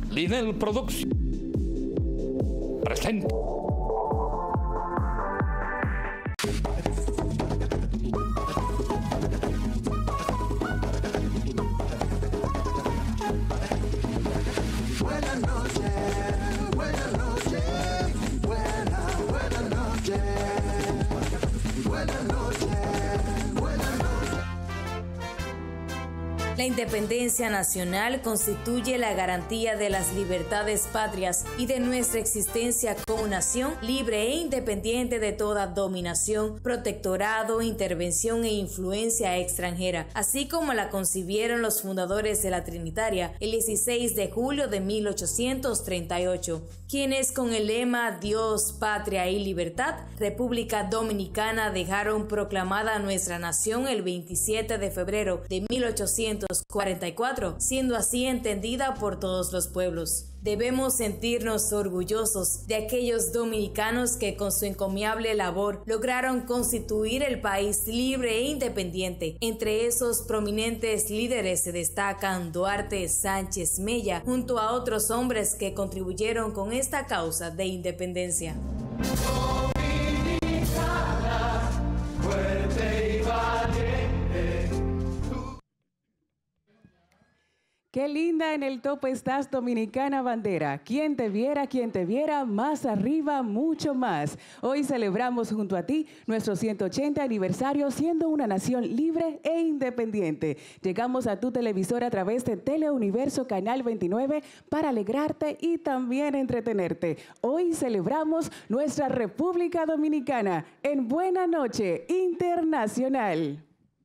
Lidl Producción presenta. Buenas noches, buenas noches, buenas noches, buenas noches, buenas noches. La independencia nacional constituye la garantía de las libertades patrias y de nuestra existencia como nación libre e independiente de toda dominación, protectorado, intervención e influencia extranjera, así como la concibieron los fundadores de la Trinitaria el 16 de julio de 1838, quienes con el lema Dios, Patria y Libertad, República Dominicana dejaron proclamada nuestra nación el 27 de febrero de 1844, siendo así entendida por todos los pueblos. Debemos sentirnos orgullosos de aquellos dominicanos que con su encomiable labor lograron constituir el país libre e independiente. Entre esos prominentes líderes se destacan Duarte, Sánchez Mella, junto a otros hombres que contribuyeron con esta causa de independencia. Dominicana, fuerte y valiente. Qué linda en el tope estás, dominicana bandera. Quien te viera, más arriba, mucho más. Hoy celebramos junto a ti nuestro 180 aniversario siendo una nación libre e independiente. Llegamos a tu televisor a través de Teleuniverso Canal 29 para alegrarte y también entretenerte. Hoy celebramos nuestra República Dominicana en Buena Noche Internacional.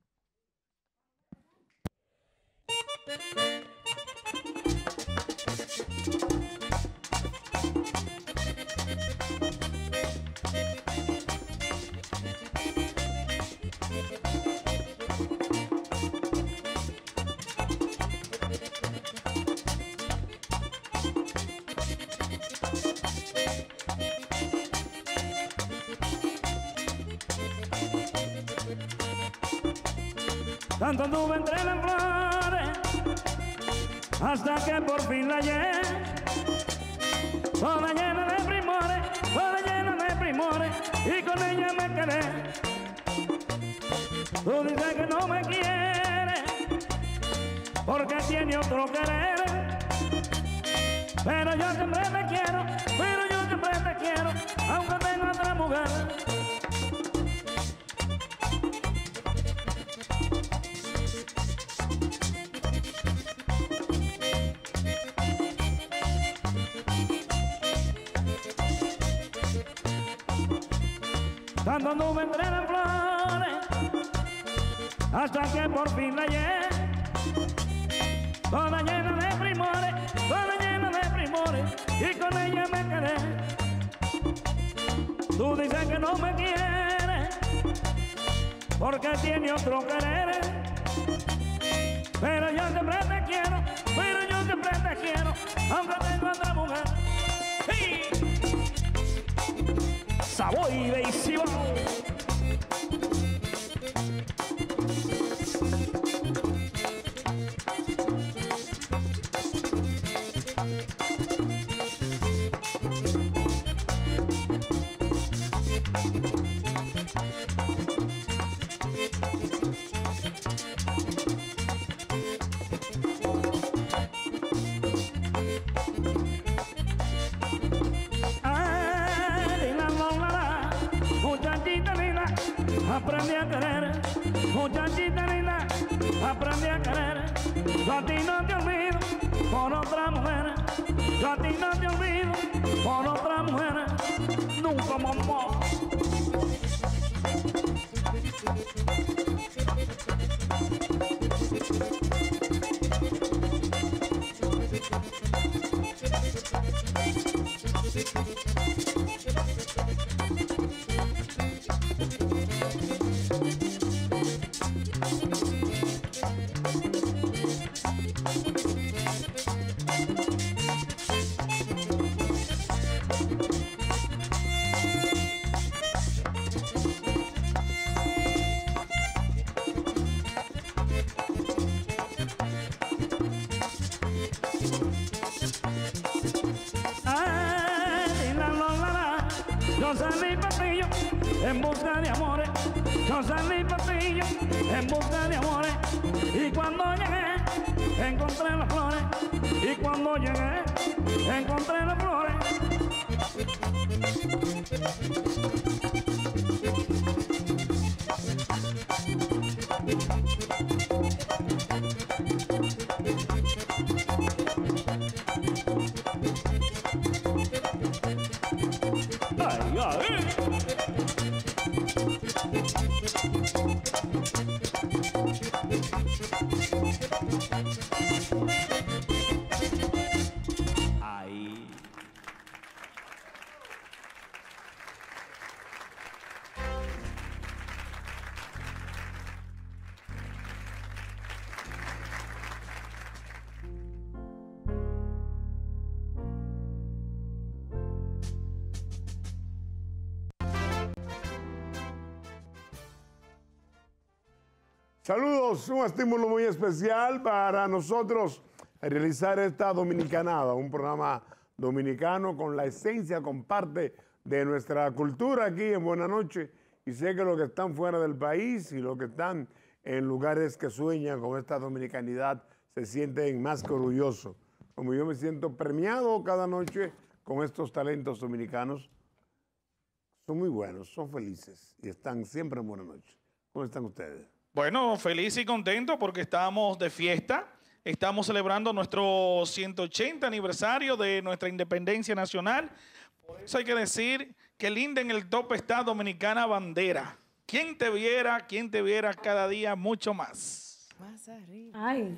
Tanto anduve entre las flores hasta que por fin la hallé, toda llena de primores, y con ella me quedé. Tú dices que no me quieres porque tiene otro querer, pero yo siempre te quiero, aunque tenga otra mujer. Tanto anduve entre las flores hasta que por fin la hallé, toda llena de primores, y con ella me quedé. Tú dices que no me quieres porque tiene otro querer, pero yo siempre te quiero, aunque tengo otra mujer. ¡Sí! Savoy de Isibao. Aprendí a querer, muchachita linda, aprendí a querer. Yo a ti no te olvido por otra mujer, yo a ti no te olvido por otra mujer, nunca mamá. Yo salí patillo en busca de amores. Yo salí patillo en busca de amores. Y cuando llegué, encontré las flores. Y cuando llegué, encontré las flores. Ay, ay. Ahí. Saludos, un estímulo muy especial para nosotros realizar esta Dominicanada, un programa dominicano con la esencia, con parte de nuestra cultura aquí en Buenas Noches. Y sé que los que están fuera del país y los que están en lugares que sueñan con esta dominicanidad se sienten más que orgullosos. Como yo me siento premiado cada noche con estos talentos dominicanos, son muy buenos, son felices y están siempre en Buenas Noches. ¿Cómo están ustedes? Bueno, feliz y contento porque estamos de fiesta. Estamos celebrando nuestro 180 aniversario de nuestra independencia nacional. Por eso hay que decir que linda en el top está Dominicana Bandera. ¿Quién te viera cada día mucho más? Más arriba. Ay,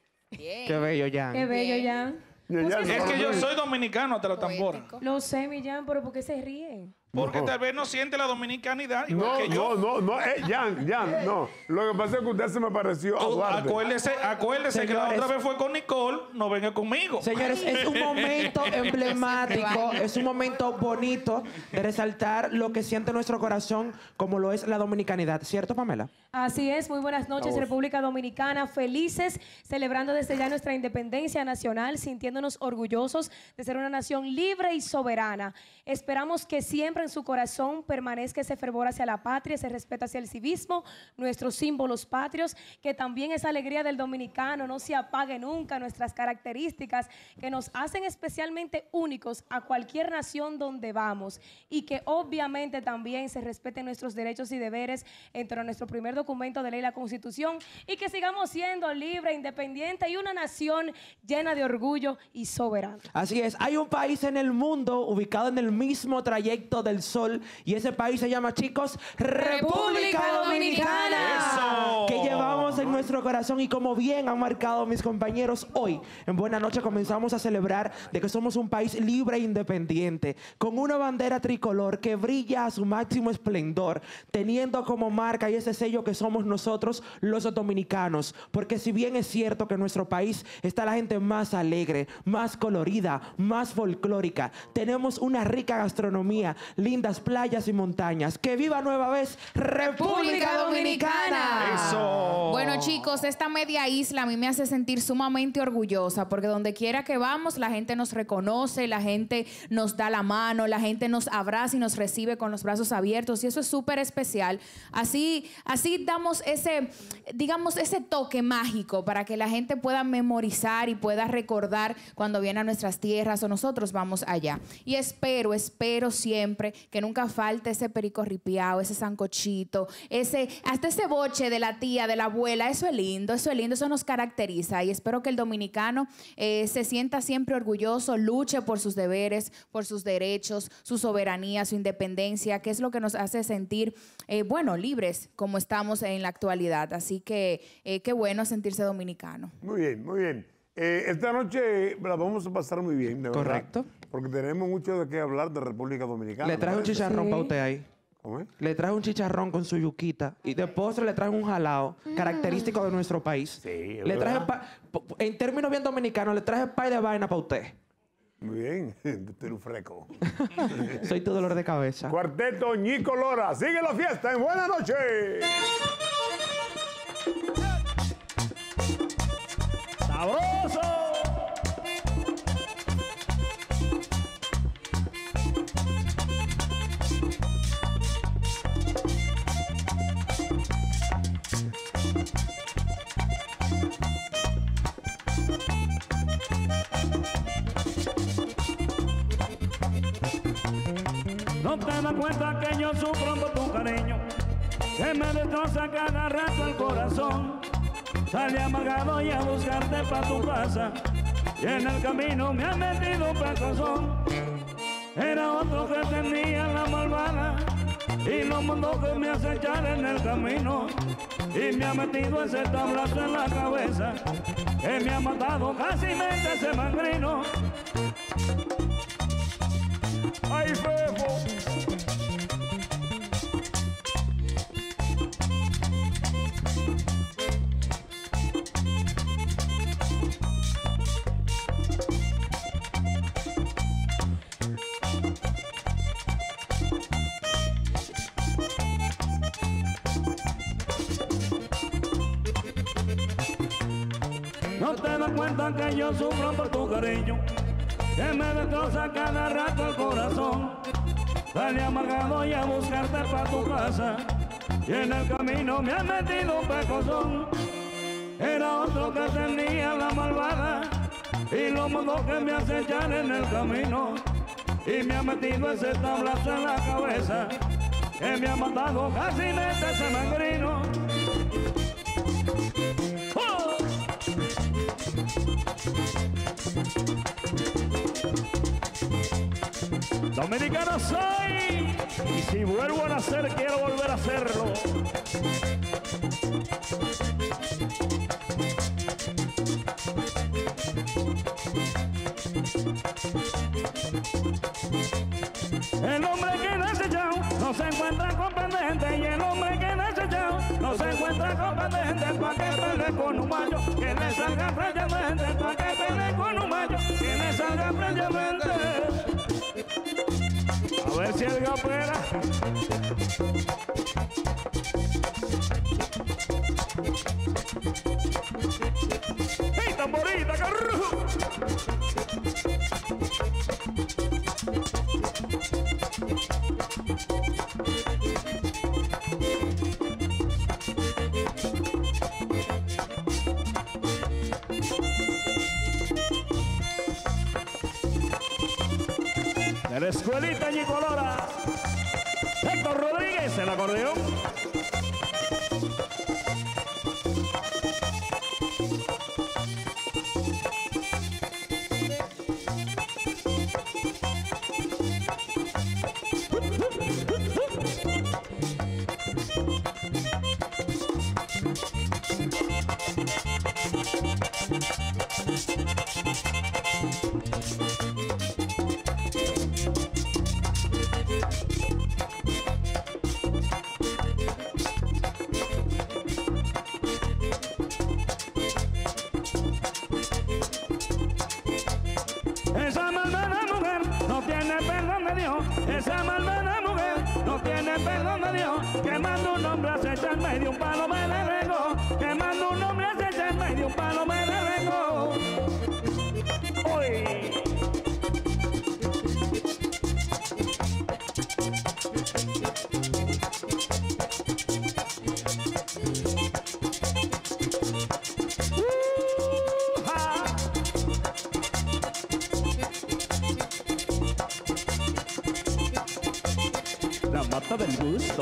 Qué bello, Jan. qué bello, Jan. Es que yo soy dominicano hasta la tambora. Lo sé, mi Jan, pero ¿por qué se ríen? Porque tal vez no siente la dominicanidad igual No, que yo. no, Jan, no. Lo que pasa es que usted se me pareció a Duarte. Acuérdese que la otra vez fue con Nicole, no venga conmigo. Señores, es un momento emblemático, es un momento bonito de resaltar lo que siente nuestro corazón como lo es la dominicanidad. ¿Cierto, Pamela? Así es, muy buenas noches, Vamos. República Dominicana, felices, celebrando desde ya nuestra independencia nacional, sintiéndonos orgullosos de ser una nación libre y soberana. Esperamos que siempre en su corazón permanezca ese fervor hacia la patria, ese respeto hacia el civismo, nuestros símbolos patrios, que también esa alegría del dominicano no se apague nunca, nuestras características que nos hacen especialmente únicos a cualquier nación donde vamos, y que obviamente también se respeten nuestros derechos y deberes entre nuestro primer documento de ley, la Constitución, y que sigamos siendo libre, independiente y una nación llena de orgullo y soberana. Así es, hay un país en el mundo ubicado en el mismo trayecto del sol y ese país se llama, chicos, República Dominicana. ¡Eso! Que llevamos en nuestro corazón y como bien han marcado mis compañeros, hoy en Buenas Noches comenzamos a celebrar de que somos un país libre e independiente, con una bandera tricolor que brilla a su máximo esplendor, teniendo como marca y ese sello que somos nosotros los dominicanos, porque si bien es cierto que en nuestro país está la gente más alegre, más colorida, más folclórica, tenemos una rica gastronomía, lindas playas y montañas. ¡Que viva nueva vez República Dominicana! Eso. Bueno, chicos, esta media isla a mí me hace sentir sumamente orgullosa porque donde quiera que vamos, la gente nos reconoce, la gente nos da la mano, la gente nos abraza y nos recibe con los brazos abiertos y eso es súper especial. Así damos ese, digamos, ese toque mágico para que la gente pueda memorizar y pueda recordar cuando viene a nuestras tierras o nosotros vamos allá. Y espero siempre que nunca falte ese perico ripiao, ese sancochito, hasta ese boche de la tía, de la abuela. Eso es lindo, eso nos caracteriza y espero que el dominicano se sienta siempre orgulloso, luche por sus deberes, por sus derechos, su soberanía, su independencia, que es lo que nos hace sentir, libres como estamos en la actualidad. Así que qué bueno sentirse dominicano. Muy bien, muy bien. Esta noche la vamos a pasar muy bien, de verdad. Correcto. Porque tenemos mucho de qué hablar de República Dominicana. Le traje un chicharrón Sí. para usted ahí. ¿Cómo es? Le traje un chicharrón con su yuquita y de postre le traje un jalao característico de nuestro país. Sí, es Le traje verdad. en términos bien dominicanos, le traje pay de vaina para usted. Muy bien, usted es un freco. Soy tu dolor de cabeza. Cuarteto Ñico Lora, sigue la fiesta en Buenas Noches. ¡Sabroso! No te das cuenta que yo sufro por tu cariño, que me destroza cada rato el corazón. Salí amargado y a buscarte pa' tu casa, y en el camino me ha metido un pecozón. Era otro que tenía la malvada, y lo mandó que me acechara en el camino, y me ha metido ese tablazo en la cabeza, que me ha matado casi mente ese mangrino. ¡Ay, Fefo! No te das cuenta que yo sufro por tu cariño, que me destroza cada rato el corazón. Salí amargado y a buscarte pa' tu casa, y en el camino me ha metido un pecozón. Era otro que tenía la malvada, y lo mandó que me acechara en el camino, y me ha metido ese tablazo en la cabeza, que me ha matado casi mente ese mangrino. ¡Oh! Dominicano soy, y si vuelvo a nacer quiero volver a hacerlo. El hombre que nace chao no se encuentra con pendiente, y el hombre que nace chao no se encuentra con pendiente, pa' que pelee con un macho que le salga previamente, pa' que pelee con un macho que le salga previamente. A ver si el gapera. ¡Hey, tamborita, carrujo! De la escuelita Ñicolora, Héctor Rodríguez, el acordeón. Esa malvada mujer no tiene perdón de Dios. Esa malvada mujer no tiene perdón de Dios. Que manda un hombre a echar medio un palo me le regó. Que manda un hombre a echar medio un palo me le regó. ¡Uy! La mata del gusto.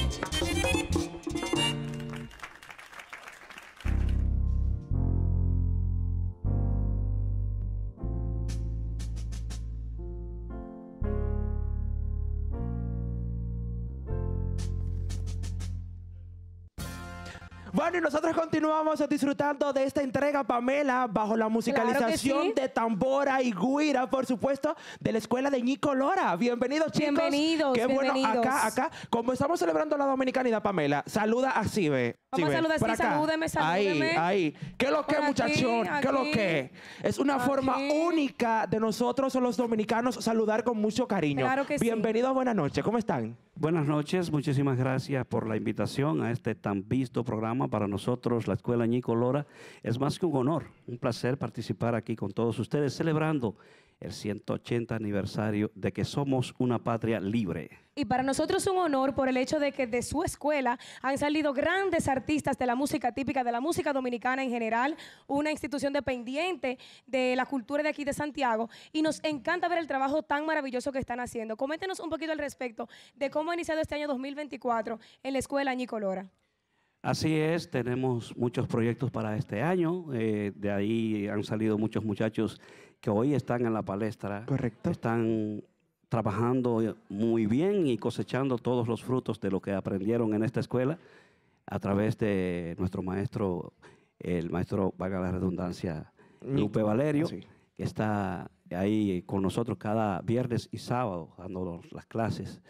Bueno, y nosotros continuamos disfrutando de esta entrega, Pamela, bajo la musicalización sí. de tambora y guira, por supuesto, de la escuela de Ñicolora. Bienvenidos, chicos. Bienvenidos, Qué bueno, bienvenidos. acá, como estamos celebrando la dominicanidad, Pamela, saluda a Cibe. Vamos a saludar, por sí, acá. salúdeme. Ahí. ¿Qué es lo que, Por aquí, muchachón? ¿Qué es lo aquí, que? Es una aquí. forma única de nosotros, los dominicanos, saludar con mucho cariño. Claro que sí. Bienvenidos, buenas noches. ¿Cómo están? Buenas noches, muchísimas gracias por la invitación a este tan visto programa. Para nosotros, la Escuela Ñicolora, es más que un honor, un placer participar aquí con todos ustedes, celebrando el 180 aniversario de que somos una patria libre. Y para nosotros es un honor por el hecho de que de su escuela han salido grandes artistas de la música típica, de la música dominicana en general, una institución dependiente de la cultura de aquí de Santiago. Y nos encanta ver el trabajo tan maravilloso que están haciendo. Coméntenos un poquito al respecto de cómo ha iniciado este año 2024 en la escuela Ñico Lora. Así es, tenemos muchos proyectos para este año. De ahí han salido muchos muchachos que hoy están en la palestra. Correcto. Están trabajando muy bien y cosechando todos los frutos de lo que aprendieron en esta escuela a través de nuestro maestro, el maestro, valga la redundancia, Lupe Valerio, que está ahí con nosotros cada viernes y sábado dando las clases.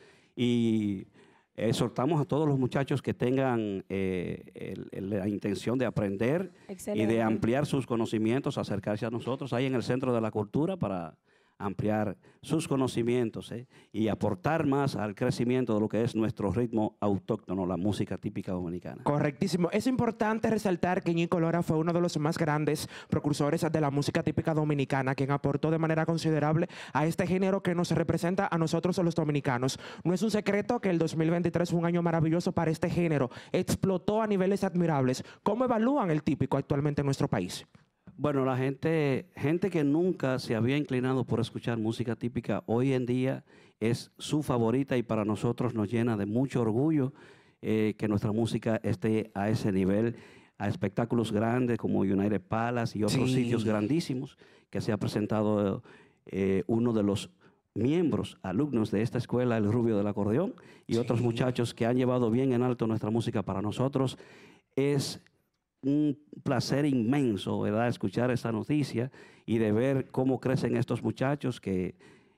Y exhortamos a todos los muchachos que tengan la intención de aprender y de ampliar sus conocimientos, acercarse a nosotros ahí en el Centro de la Cultura para ampliar sus conocimientos y aportar más al crecimiento de lo que es nuestro ritmo autóctono, la música típica dominicana. Correctísimo. Es importante resaltar que Ñico Lora fue uno de los más grandes precursores de la música típica dominicana, quien aportó de manera considerable a este género que nos representa a nosotros los dominicanos. No es un secreto que el 2023 fue un año maravilloso para este género. Explotó a niveles admirables. ¿Cómo evalúan el típico actualmente en nuestro país? Bueno, la gente que nunca se había inclinado por escuchar música típica, hoy en día es su favorita y para nosotros nos llena de mucho orgullo que nuestra música esté a ese nivel, a espectáculos grandes como United Palace y otros sitios grandísimos, que se ha presentado uno de los miembros, alumnos de esta escuela, el Rubio del Acordeón, y otros muchachos que han llevado bien en alto nuestra música. Para nosotros es un placer inmenso, ¿verdad?, escuchar esa noticia y de ver cómo crecen estos muchachos que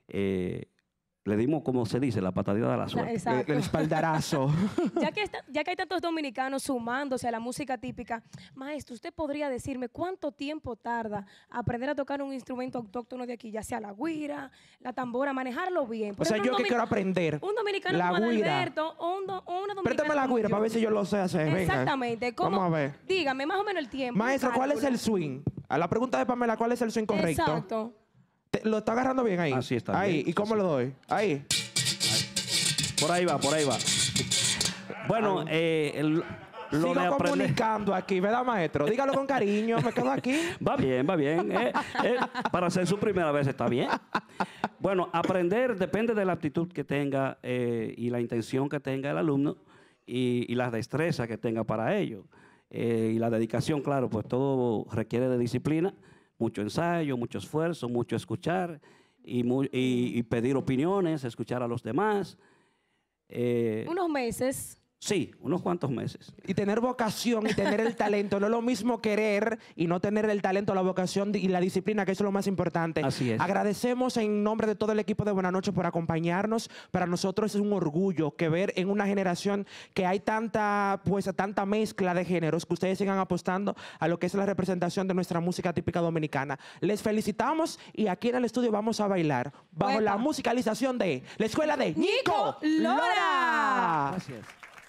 le dimos, como se dice, la patadita de la suerte. Exacto. El espaldarazo. Ya que hay tantos dominicanos sumándose a la música típica, maestro, ¿usted podría decirme cuánto tiempo tarda aprender a tocar un instrumento autóctono de aquí, ya sea la güira, la tambora, manejarlo bien? O sea, yo que quiero aprender un dominicano la como güira. Adalberto, o una dominicana Préstame la como güira yo. para ver si yo lo sé hacer. Venga. Exactamente. ¿Cómo? Vamos a ver. Dígame más o menos el tiempo. Maestro, ¿cuál es el swing? A la pregunta de Pamela, ¿cuál es el swing correcto? Exacto. ¿Lo está agarrando bien ahí? Así está Ahí. bien. ¿Y cómo lo doy? Ahí. Por ahí va, por ahí va. Bueno, lo Sigo de aprender... comunicando aquí, ¿verdad, maestro? Dígalo con cariño, me quedo aquí. Va bien, va bien. Para hacer su primera vez está bien. Bueno, aprender depende de la actitud que tenga y la intención que tenga el alumno y la destreza que tenga para ello. Y la dedicación, claro, pues todo requiere de disciplina, mucho ensayo, mucho esfuerzo, mucho escuchar y pedir opiniones, escuchar a los demás. Unos meses. Sí, unos cuantos meses. Y tener vocación y tener el talento. No es lo mismo querer y no tener el talento, la vocación y la disciplina, que eso es lo más importante. Así es. Agradecemos en nombre de todo el equipo de Buenas Noches por acompañarnos. Para nosotros es un orgullo que ver en una generación que hay tanta mezcla de géneros, que ustedes sigan apostando a lo que es la representación de nuestra música típica dominicana. Les felicitamos y aquí en el estudio vamos a bailar bajo la musicalización de la escuela de Ñico Lora. Gracias.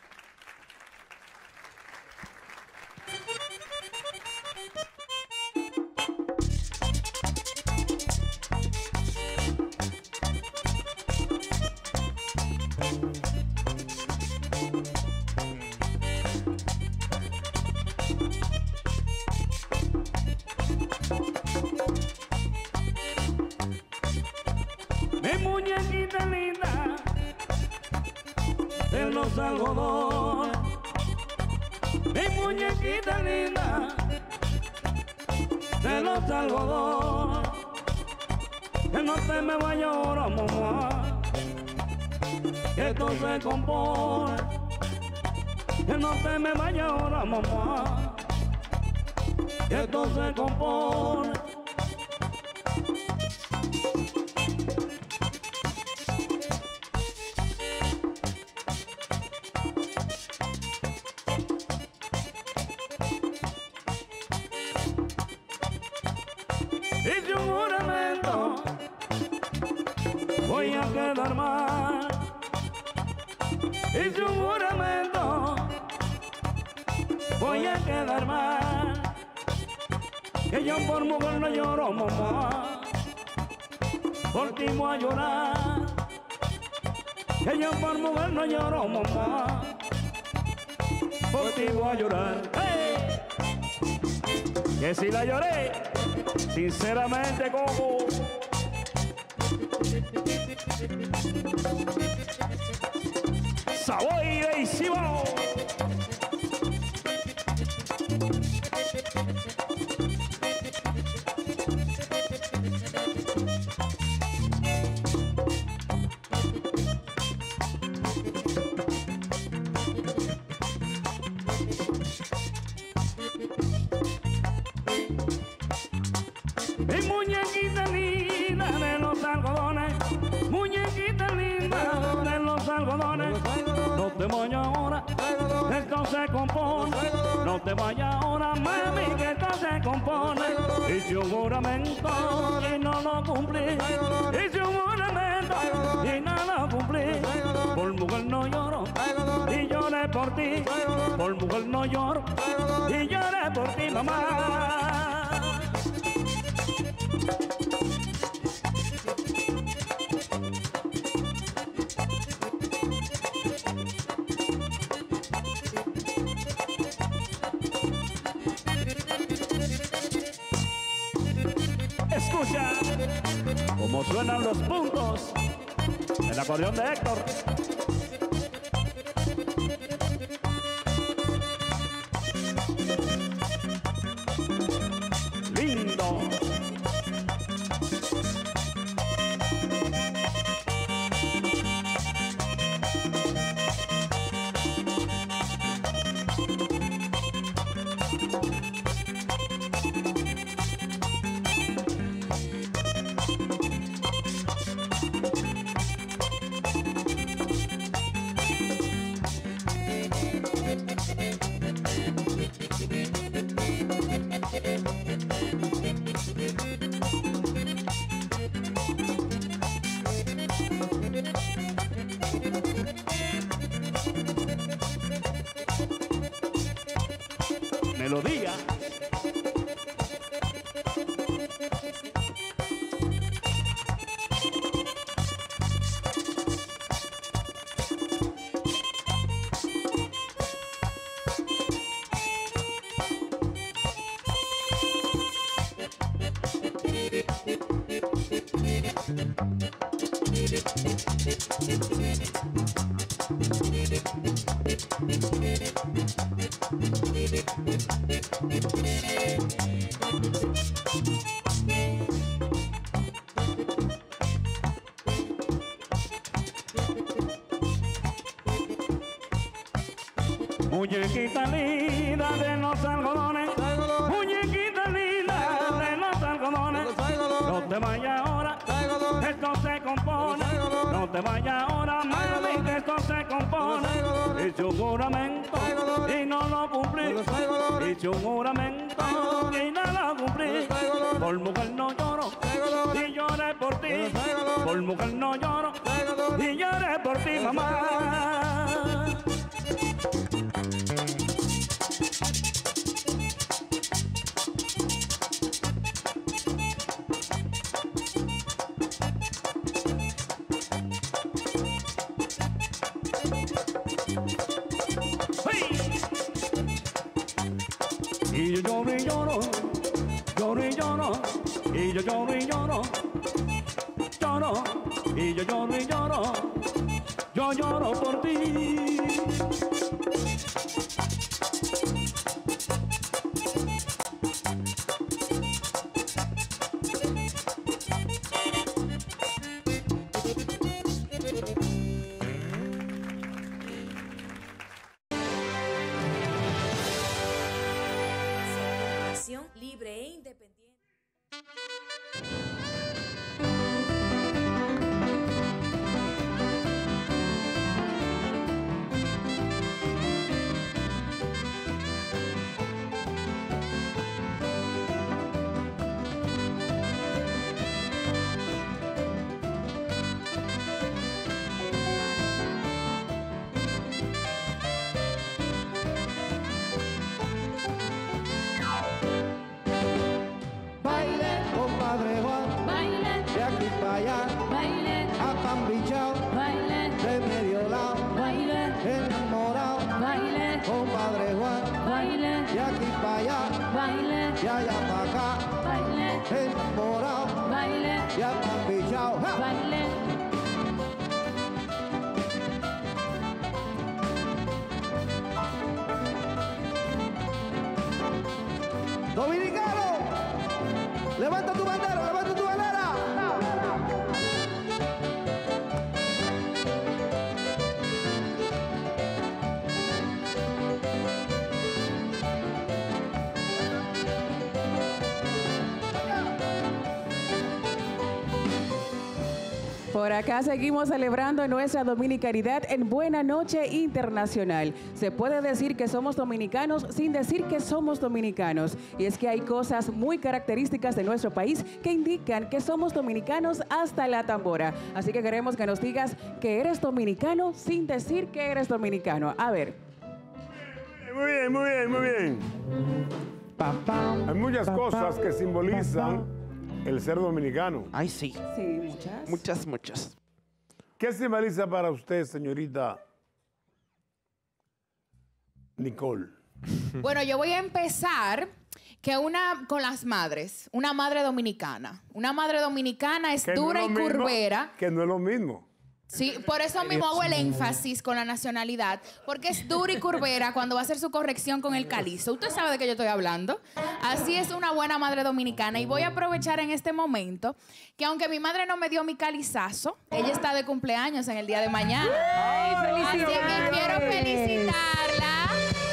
Mi muñequita linda de los algodones, mi muñequita linda de los algodones, que no te me vaya ahora, mamá, que esto se compone, que no te me vaya ahora, mamá, que esto se compone. Hice un juramento, voy a quedar mal. Hice un juramento, voy a quedar mal. Que yo por mujer no lloro, mamá. por ti voy a llorar. Que yo por mujer no lloro, mamá. Por ti voy a llorar. ¡Hey! Que si la lloré, sinceramente, Coco. Savoy de Cibao. Mi muñequita linda de los algodones, muñequita linda de los algodones, no te vayas ahora, esto se compone, no te vayas ahora, mami, que esto se compone. Hice un juramento y no lo cumplí, hice un juramento y no lo cumplí, por mujer no lloro y lloré por ti, por mujer no lloro y lloré por ti, mamá. Escucha cómo suenan los puntos del acordeón de Héctor. Lindo. Melodía. Muñequita linda de los algodones, muñequita linda de los algodones, no te vayas ahora, esto se compone, no te vayas ahora, mami, que esto se compone. Hice un juramento y no lo cumplí, hice un juramento y no lo cumplí, por mujer no lloro y lloré por ti, por mujer no lloro y lloré por ti, mamá. Y yo lloro y lloro, lloro y lloro, y yo lloro y lloro, lloro, y yo lloro y lloro, yo lloro por ti. Libre e independiente. pa' allá, baile, apambichao, baile, de medio lado, baile, enamorado, baile, compadre Juan, baile, de aquí pa' allá, baile, de allá pa' acá, baile, enamorado, baile, y apambichao. ¡Ja! baile. Dominicano, levanta tu bandera, levanta tu bandera. Por acá seguimos celebrando nuestra dominicanidad en Buena Noche Internacional. Se puede decir que somos dominicanos sin decir que somos dominicanos. Y es que hay cosas muy características de nuestro país que indican que somos dominicanos hasta la tambora. Así que queremos que nos digas que eres dominicano sin decir que eres dominicano. A ver. Muy bien, muy bien, muy bien. Hay muchas cosas que simbolizan el ser dominicano. Ay, sí. Sí, muchas. Muchas, muchas. ¿Qué simboliza para usted, señorita Nicole? Bueno, yo voy a empezar con las madres, una madre dominicana. Una madre dominicana es Que no dura es y lo mismo, curvera. Que no es lo mismo. Sí, por eso mismo hago el énfasis con la nacionalidad, porque es dura y curvera cuando va a hacer su corrección con el calizo. Usted sabe de qué yo estoy hablando. Así es una buena madre dominicana. Y voy a aprovechar en este momento que aunque mi madre no me dio mi calizazo, ella está de cumpleaños en el día de mañana. Así que quiero felicitarla.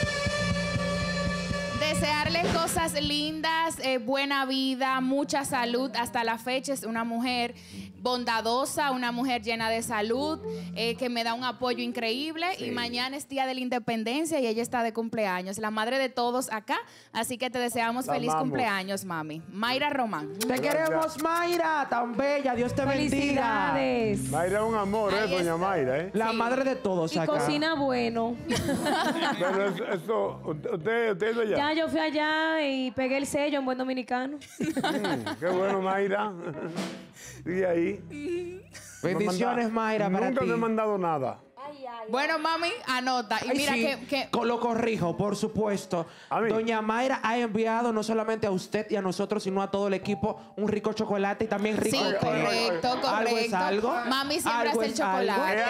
Desearle cosas lindas, buena vida, mucha salud. Hasta la fecha es una mujer bondadosa, una mujer llena de salud, que me da un apoyo increíble. Sí. Y mañana es Día de la Independencia y ella está de cumpleaños. La madre de todos acá. Así que te deseamos feliz cumpleaños, mami. Mayra Román. Te queremos, Mayra, tan bella. Dios te bendiga. Felicidades. Mayra es un amor, doña Mayra, ¿eh? La madre de todos Y acá. cocina bueno. Pero eso, usted es de allá. Ya yo fui allá y pegué el sello en buen dominicano. Qué bueno, Mayra. Sigue ahí. Bendiciones, Mayra, para Nunca ti. me he mandado nada. Bueno, mami, anota. Y Ay, mira sí, que lo corrijo, por supuesto. A mí. Doña Mayra ha enviado no solamente a usted y a nosotros, sino a todo el equipo un rico chocolate y también rico sí, té. correcto. ¿Algo es algo? Mami siempre ¿Algo hace el es algo? chocolate.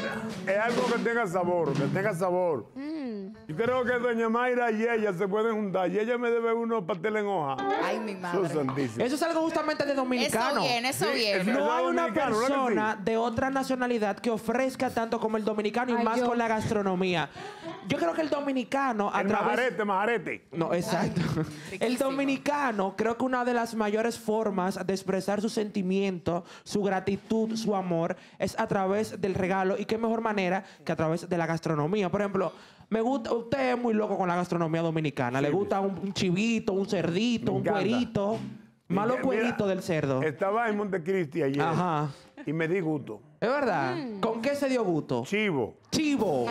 Es algo que tenga sabor, que tenga sabor. Yo creo que doña Mayra y ella se pueden juntar. Y ella me debe unos pasteles en hoja. Ay, mi Jesús madre. santísimo. Eso es algo justamente de dominicano. Eso viene. Sí, No hay una dominicano, ¿verdad que persona de otra nacionalidad que ofrezca tanto como el dominicano y Ay, más yo. con la gastronomía. Yo creo que el dominicano a El través... majarete. No, exacto. El dominicano creo que una de las mayores formas de expresar su sentimiento, su gratitud, su amor, es a través del regalo. Y qué mejor manera que a través de la gastronomía. Por ejemplo, me gusta, usted es muy loco con la gastronomía dominicana. Le gusta un chivito, un cerdito, Me un encanta. cuerito. Malo Mira, cuerito del cerdo. Estaba en Montecristi ayer. Ajá. Y me di gusto. ¿Es verdad? ¿Con qué se dio gusto? Chivo, Chivo,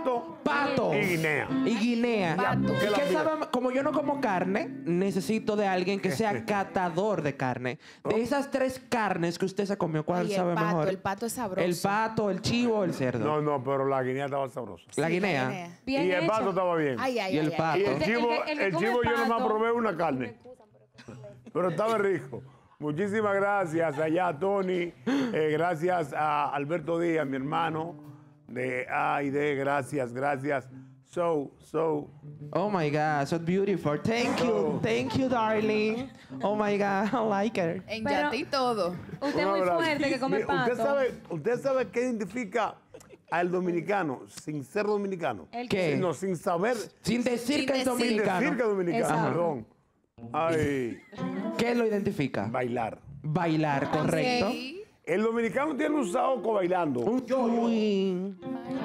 pato y guinea. y guinea. Pato. ¿Y qué sabe? Como yo no como carne, necesito de alguien que sea catador de carne. De esas tres carnes que usted se comió, ¿cuál Ay, el sabe pato, mejor? el pato es sabroso. El pato, el chivo, el cerdo. No, no, pero la guinea estaba sabrosa. La guinea. Bien y el hecho. pato estaba bien. Ay, ay, Y el ay, pato. Y ay. el chivo, el que el come chivo yo nomás pato. probé una carne. Pero estaba rico. Muchísimas gracias allá a Tony. Gracias a Alberto Díaz, mi hermano de A y D. Gracias. So. Oh my God, so beautiful. Thank you, darling. Oh my God, I like her. En Pero- yate y todo. Usted es Un muy abrazo. fuerte que come Mire, pato. ¿Usted sabe qué identifica al dominicano sin ser dominicano? ¿El ¿Qué? No, sin saber, Sin decir Sin que es decir. sin dominicano. decir que es dominicano, Exacto. perdón. Ay, ¿Qué lo identifica? bailar. Bailar, correcto. Sí. El dominicano tiene un saoco bailando. Uy.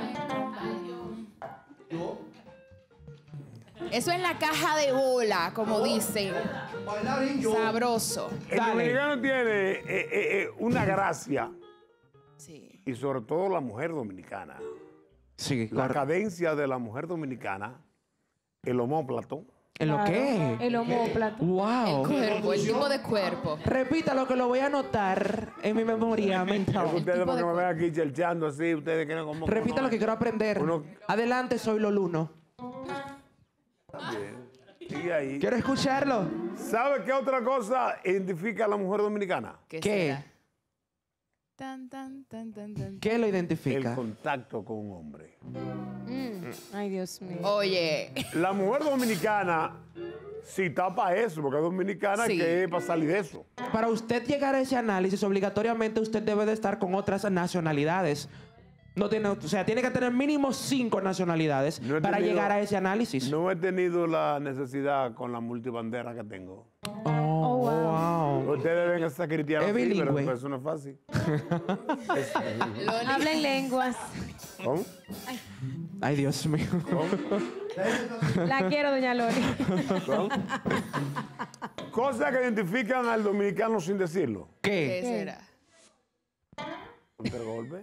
Eso en la caja de bola, como dicen. Sabroso. El Dale. dominicano tiene una gracia, Sí. y sobre todo la mujer dominicana. Sí, La cadencia de la mujer dominicana, el omóplato, ¿En lo qué? El omóplato. Wow. Cuerpo, el tipo de cuerpo. Repítalo que lo voy a anotar en mi memoria mental. Ustedes porque me ven aquí chelchando así, ustedes quieren como... Repita lo que quiero aprender. Uno- Adelante, soy Loluno. Sigue ahí. Quiero escucharlo. ¿Sabe qué otra cosa identifica a la mujer dominicana? ¿Qué? ¿Qué? será? Tan, tan, tan, tan, tan. ¿Qué lo El identifica? contacto con un hombre. Ay, Dios mío. Oye, La mujer dominicana sí tapa eso, porque es dominicana Sí. que es para salir de eso. Para usted llegar a ese análisis, obligatoriamente usted debe de estar con otras nacionalidades. No tiene, o sea, tiene que tener mínimo 5 nacionalidades No he para tenido- llegar a ese análisis. No he tenido la necesidad con la multibandera que tengo. Wow. Ustedes ven esa cristiana Es así, pero bilingüe. eso no es fácil. Hablen lenguas. ¿Cómo? Ay, Dios mío. La quiero, doña Loli. ¿Cómo? Cosas que identifican al dominicano sin decirlo. ¿qué ¿Qué? será? ¿Un tergolpe?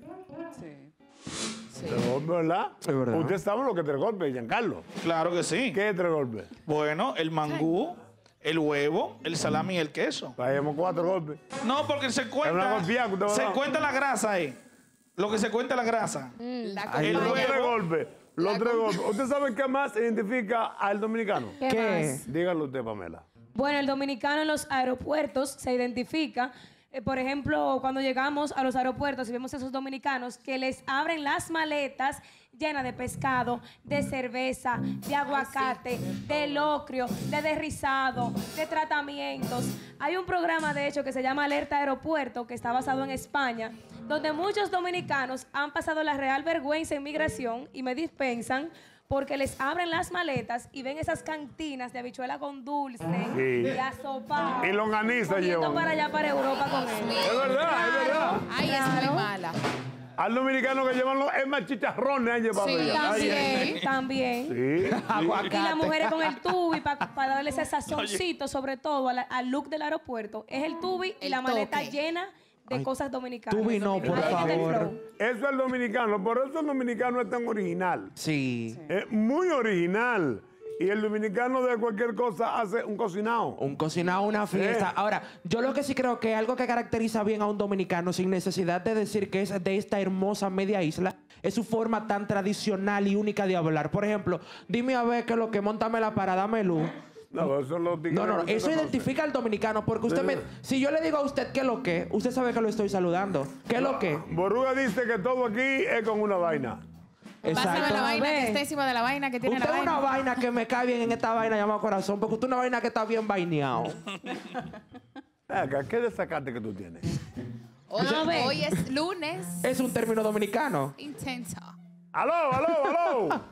Sí. ¿Tergolpe, verdad? Es verdad. Usted sabe lo que es tergolpe, Giancarlo. Claro que sí. ¿Qué es tergolpe? Bueno, el mangú, el huevo, el salami y el queso. Traemos 4 golpes. No, porque se Es una cuenta, confianza que usted va a se dar. cuenta la grasa ahí. Lo que se cuenta es la grasa. La Ay, Los compañera- 3 golpes. Los 3 golpes. ¿Usted sabe qué más identifica al dominicano? ¿Qué ¿Qué? más? Dígalo usted, Pamela. Bueno, el dominicano en los aeropuertos se identifica. Por ejemplo, cuando llegamos a los aeropuertos y vemos a esos dominicanos que les abren las maletas llenas de pescado, de cerveza, de aguacate, de locrio, de derrizado, de tratamientos. Hay un programa, de hecho, que se llama Alerta Aeropuerto, que está basado en España, donde muchos dominicanos han pasado la real vergüenza en migración y me dispensan porque les abren las maletas y ven esas cantinas de habichuela con dulce, Sí. de asopado. Y longaniza yendo llevan. para allá, para Europa con él. Es verdad, es verdad. Ay, es muy mala. Al dominicano que llevan los es más chicharrones han llevado Sí, ya. También, también. Sí. Y las mujeres con el tubi para darle ese sazoncito, sobre todo al look del aeropuerto, es el tubi y El la maleta toque. llena de cosas dominicanas. Tubi no, por Ahí está el favor. flow. Eso es el dominicano, por eso el dominicano es tan original. Sí. Es muy original. Y el dominicano de cualquier cosa hace un cocinado. Un cocinado, una fiesta. Sí. Ahora, yo lo que sí creo que algo que caracteriza bien a un dominicano, sin necesidad de decir que es de esta hermosa media isla, es su forma tan tradicional y única de hablar. Por ejemplo, dime a ver qué es lo que montame la parada, dame luz. No, eso lo No, eso identifica al dominicano, porque usted me... Si yo le digo a usted qué es lo que, usted sabe que lo estoy saludando. ¿Qué es lo que? Boruga dice que todo aquí es con una vaina. Pásame la vaina que Ve. está encima de la vaina que tiene Usted la es una vaina. vaina que me cae bien en esta vaina llamada corazón, porque usted es una vaina que está bien vaineado. Acá, ¿qué desacate que tú tienes? Hoy es lunes. Es un término dominicano. Intenso. ¡Aló, aló, aló!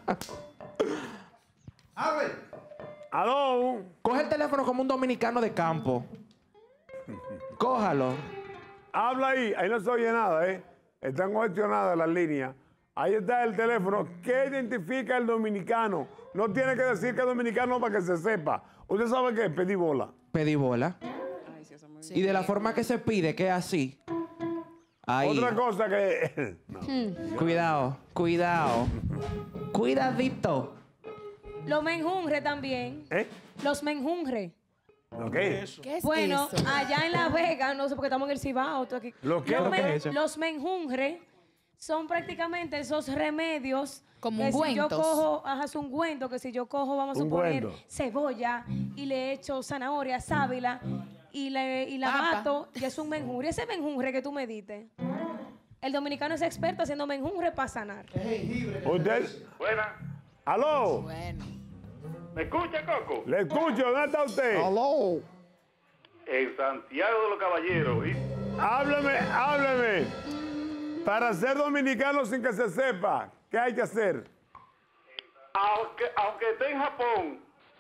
¡Aló! Coge el teléfono como un dominicano de campo. Cójalo. Habla ahí no se oye nada, ¿eh? Están congestionadas las líneas. Ahí está el teléfono. ¿Qué identifica el dominicano? No tiene que decir que es dominicano para que se sepa. ¿Usted sabe qué es? Pedí bola. Pedí bola. Y de la forma que se pide, que es así. Ahí. Otra cosa que... No. Cuidado, cuidado. Cuidadito. Los menjunje también. ¿Eh? Los menjunje. ¿Lo qué es? ¿Qué es Bueno, eso? allá en La Vega, no sé por qué estamos en el Cibao. tú aquí. ¿Lo qué? Los ¿Lo qué men- es eso? Los menjunje son prácticamente esos remedios. Como que si yo ungüentos. cojo, es ungüento, que si yo cojo, vamos a suponer, Ungüento. cebolla y le echo zanahoria, sábila y la Papa. mato, y es un menjunje. Ese menjunje que tú me diste. El dominicano es experto haciendo menjunje para sanar. ¿Usted? Buena. ¿Aló? Bueno. ¿Me escucha, Coco? Le escucho. ¿Dónde está usted? Hello. En Santiago de los Caballeros. Hábleme. Para ser dominicano sin que se sepa, ¿qué hay que hacer? Aunque esté en Japón,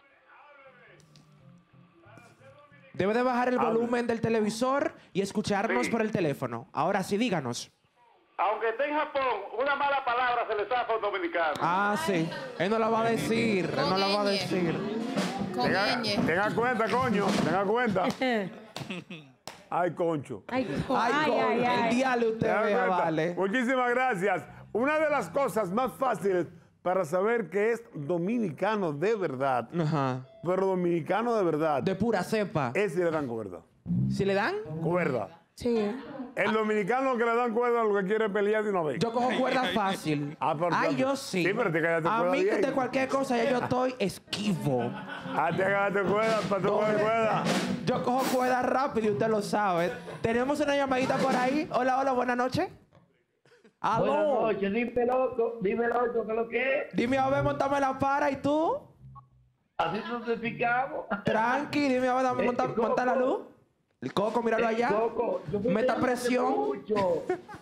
Debe de bajar el Hable. volumen del televisor y escucharnos Sí. por el teléfono. Ahora sí, díganos. aunque esté en Japón, una mala palabra se le zafa a un dominicano. Ah, sí. Él no la va a decir. Él no la va a Oye. decir. Con ñ. Tenga cuenta, coño. Tenga cuenta. Ay, concho. Ay, Ay, con el diálogo usted Tenga vea, cuenta. vale. Muchísimas gracias. Una de las cosas más fáciles para saber que es dominicano de verdad Ajá. Pero dominicano de verdad. De pura cepa. Ese le dan cuerda. ¿Si le dan? Cuerda. Sí. El dominicano que le dan cuerda lo que quiere pelear de una vez. Yo cojo cuerda fácil. Pero yo sí. Sí, pero te cállate A cuerda mí bien. de cualquier cosa ya yo estoy esquivo. Te cállate cuerda para tu cuerda. Yo cojo cuerda rápido y usted lo sabe. Tenemos una llamadita por ahí. Hola, hola, buenas noches. Buenas Aló. noches, dime loco, ¿qué es lo que es? Dime a ver, montame la para y tú. Así nos explicamos. Tranqui, dime a ver, dame, monta la luz. El coco, míralo allá. Coco, yo fui Meta de- presión. mucho.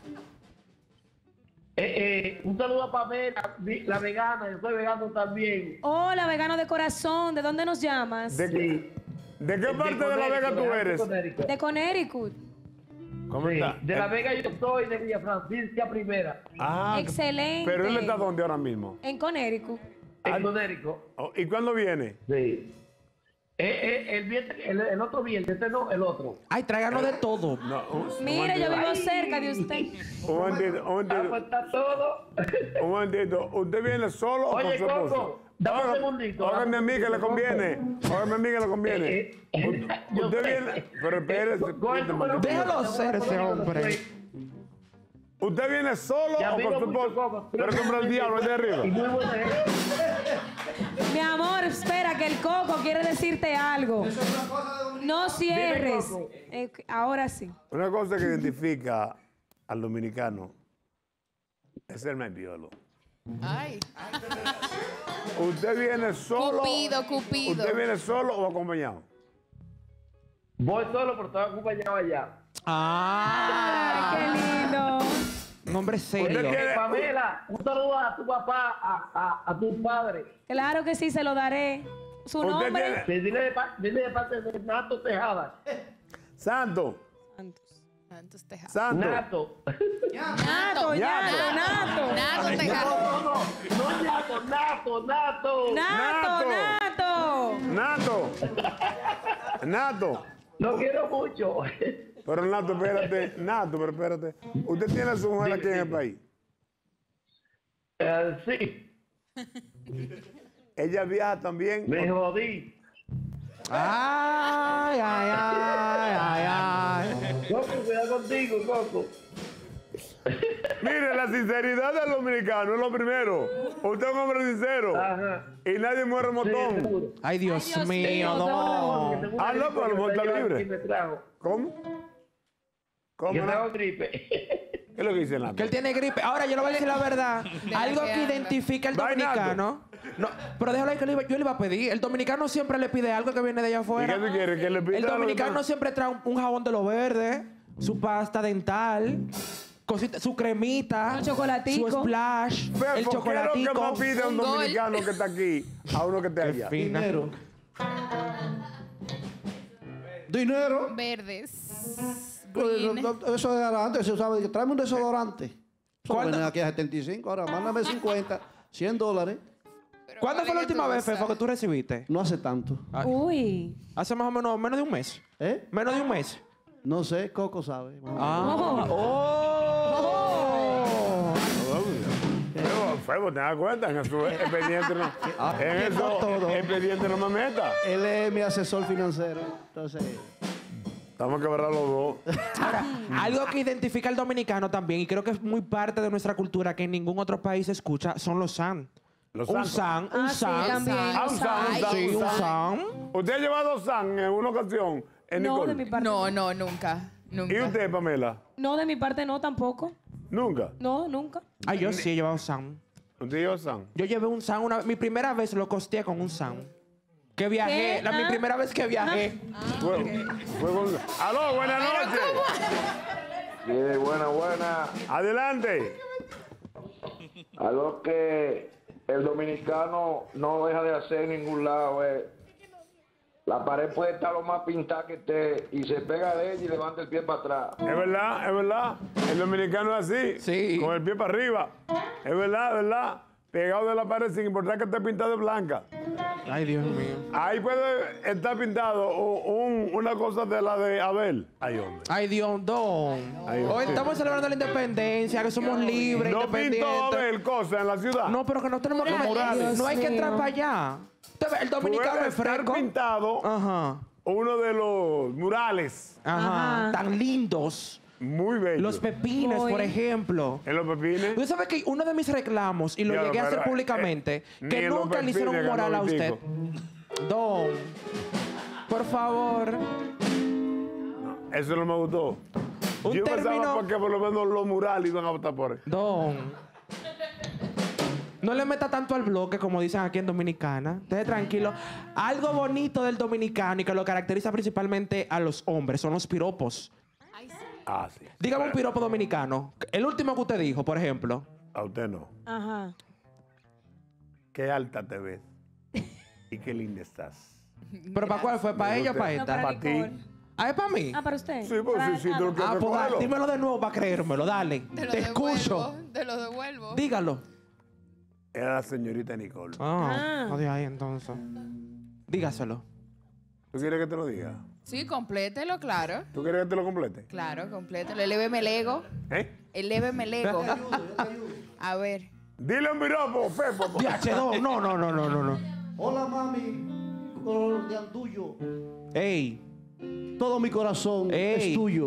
Un saludo a Pamela, la vegana, yo soy vegano también. Hola, vegano de corazón. ¿De dónde nos llamas? ¿De qué parte de La Vega tú eres? De Connecticut. ¿Cómo está? De La Vega yo soy de Villa Francisca Primera. Excelente. Pero él está ¿dónde ahora mismo? En Connecticut. En Connecticut. ¿Y cuándo viene? Sí. El otro viernes, este no, el otro. Ay, tráiganos de todo. Mire, yo vivo cerca de usted. Un momentito. Está todo. Un momentito. ¿Usted viene solo o con Oye, su esposo? Coco, dame un segundito. Óigame a mí que le conviene. Óigame a mí que le conviene. yo Usted sé. viene... Pero espérese. Déjalo ser ese hombre. ¿Usted viene solo Te o admiro con su mucho, esposo? Coco. Pero compra el diablo, es de arriba. Y muy buena gente. Mi amor, espera, que el coco quiere decirte algo. No cierres. Ahora sí. Una cosa que identifica al dominicano es el membiolo. Ay. ¿Usted viene solo? Cupido. ¿Usted viene solo o acompañado? Voy solo, pero estoy acompañado allá. Ah. Qué lindo. Un hombre serio. Pamela, un saludo a tu papá, a tu padre. Claro que sí, se lo daré. Su nombre. Dile de parte de Nato Tejada. Santo. Santos Tejada. Santo. Nato. Nato, Nato, Nato. Nato Tejada. No, Nato. Nato. Nato. Lo quiero mucho. Pero Nato, espérate. Nato, pero espérate. ¿Usted tiene a su mujer aquí en el país? Sí. ¿Ella viaja también? Me jodí. Ay. Coco, cuidado contigo, Coco. Mire, la sinceridad del dominicano es lo primero. Usted es un hombre sincero. Ajá. Y nadie muere motón. Ay, Dios mío, no. Ah, no, pero el muerto está libre. ¿Cómo? Que ¿no? tengo gripe. ¿Qué es lo que dice Nato? Que él tiene gripe. Ahora, yo le voy a decir la verdad. Algo que que anda. identifica al Vai, Nato. dominicano. No, pero déjalo ahí que yo le iba a pedir. El dominicano siempre le pide algo que viene de allá ¿Y afuera. qué tú quieres? ¿Que le pida El a los dominicano demás? siempre trae un jabón de lo verde, su pasta dental, su cremita, Un chocolatico. su splash, el ¿Qué es lo que chocolatico. más pide a un Un gol. dominicano que está aquí a uno que está allá? Dinero. Dinero. Verdes. Pues, Green. eso era antes, se usaba. Tráeme un desodorante. Eso ¿Cuándo? venden aquí a 75. Ahora, mándame 50, $100. ¿Cuándo fue la última vez, Fefo, que tú recibiste? No hace tanto. Uy. Hace más o menos de un mes. ¿Eh? Menos de un mes. No sé, Coco sabe. Ah. Febo, te das cuenta, en su expediente no, en eso, todo. expediente no me meta. Él es mi asesor financiero. Entonces, Estamos que quebrar los dos. Ahora, algo que identifica al dominicano también, y creo que es muy parte de nuestra cultura, que en ningún otro país se escucha, son los san. Los Un san. san, un sí, san. también. Ah, un san, un san, Sí, un un san. san. ¿Usted ha llevado san en una ocasión? En No, Nicole? de mi parte. No, nunca. ¿Y usted, Pamela? No, de mi parte no tampoco. ¿Nunca? No, nunca. Ay, yo sí he llevado san. ¿Usted lleva san? Yo llevé un san mi primera vez lo costeé con un san. Que viajé, ¿Qué? mi primera vez que viajé. Aló, buenas noches. Buena. Adelante. Algo que el dominicano no deja de hacer en ningún lado es la pared puede estar lo más pintada que esté y se pega de ella y levanta el pie para atrás. Es verdad, es verdad. El dominicano es así. Sí. Con el pie para arriba. Es verdad, es verdad. Pegado de la pared sin importar que esté pintado de blanca. Ay, Dios mío. Ahí puede estar pintado una cosa de la de Abel. Ay, hombre. Ay, Dios, don. Ay, Hoy hombre. estamos celebrando la independencia, que somos libres, ¿No pintó independientes. Abel cosas en la ciudad? No, pero que no tenemos que Los murales. No hay que entrar para allá. El dominicano Puede es estar fresco. pintado Ajá. uno de los murales. Ajá. Tan lindos. Muy bellos. Los pepines, por ejemplo. ¿En los pepines? Tú sabes que uno de mis reclamos, y lo Ya, llegué a hacer pero, públicamente, ni que en los nunca le hicieron un pepines mural a ganó usted. Vitico. Don, por favor. Eso no me gustó. Un Yo término- pensaba porque por lo menos los murales iban a votar por él. Don. No le meta tanto al bloque, como dicen aquí en Dominicana. Esté tranquilo. Algo bonito del dominicano y que lo caracteriza principalmente a los hombres son los piropos. Ah, sí. Dígame un piropo dominicano. El último que usted dijo, por ejemplo. A usted no. Ajá. Qué alta te ves. Y qué linda estás. ¿Pero para cuál fue? ¿Para ella o para No, esta? para ti. Nicole. Ah, ¿es para mí? Ah, para usted. Sí, pues sí, sí, tú lo quieres Ah, pues recogerlo. dímelo de nuevo para creérmelo, dale. Te escucho. Te lo devuelvo. Dígalo. Era la señorita Nicole. Ah, no de ahí entonces. Dígaselo. ¿Tú quieres que te lo diga? Sí, complételo, claro. ¿Tú quieres que te lo complete? Claro, complételo. Eléveme el ego. ¿Eh? Eléveme el ego. A ver. Dile un piropo, Pepo. DH2, no. Hola, mami. Color de tuyo. Ey. Todo mi corazón Ey. es tuyo.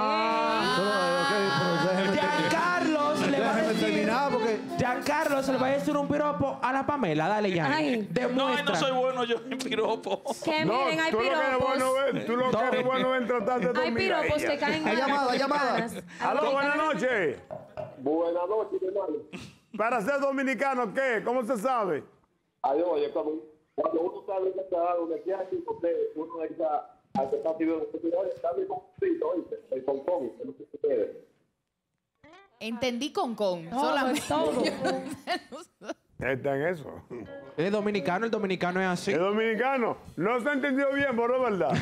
Ah. Pero déjeme Giancarlos le va a déjeme decir. terminar porque Giancarlos le va a decir un piropo a la Pamela. Dale, ya. Ay. Demuestra. No soy bueno yo en piropo. Que No, miren, hay tú lo que eres piropos. bueno es, tú lo que eres bueno es tratar de Hay dormir a piropos ella. que caen Hay mal. llamada, llamada. Aló, buenas noches. Buenas noches, hermano. Para ser dominicano, ¿qué? ¿Cómo se sabe? Ay, oye, cuando uno está en esta donde quiera que usted, uno está al que está sirviendo, está bien conflicto, oíste, el concón, que no se puede. Entendí con. Todo, Solamente. todo. Está en eso. Es dominicano, el dominicano es así. El dominicano no se entendió bien, pero es verdad.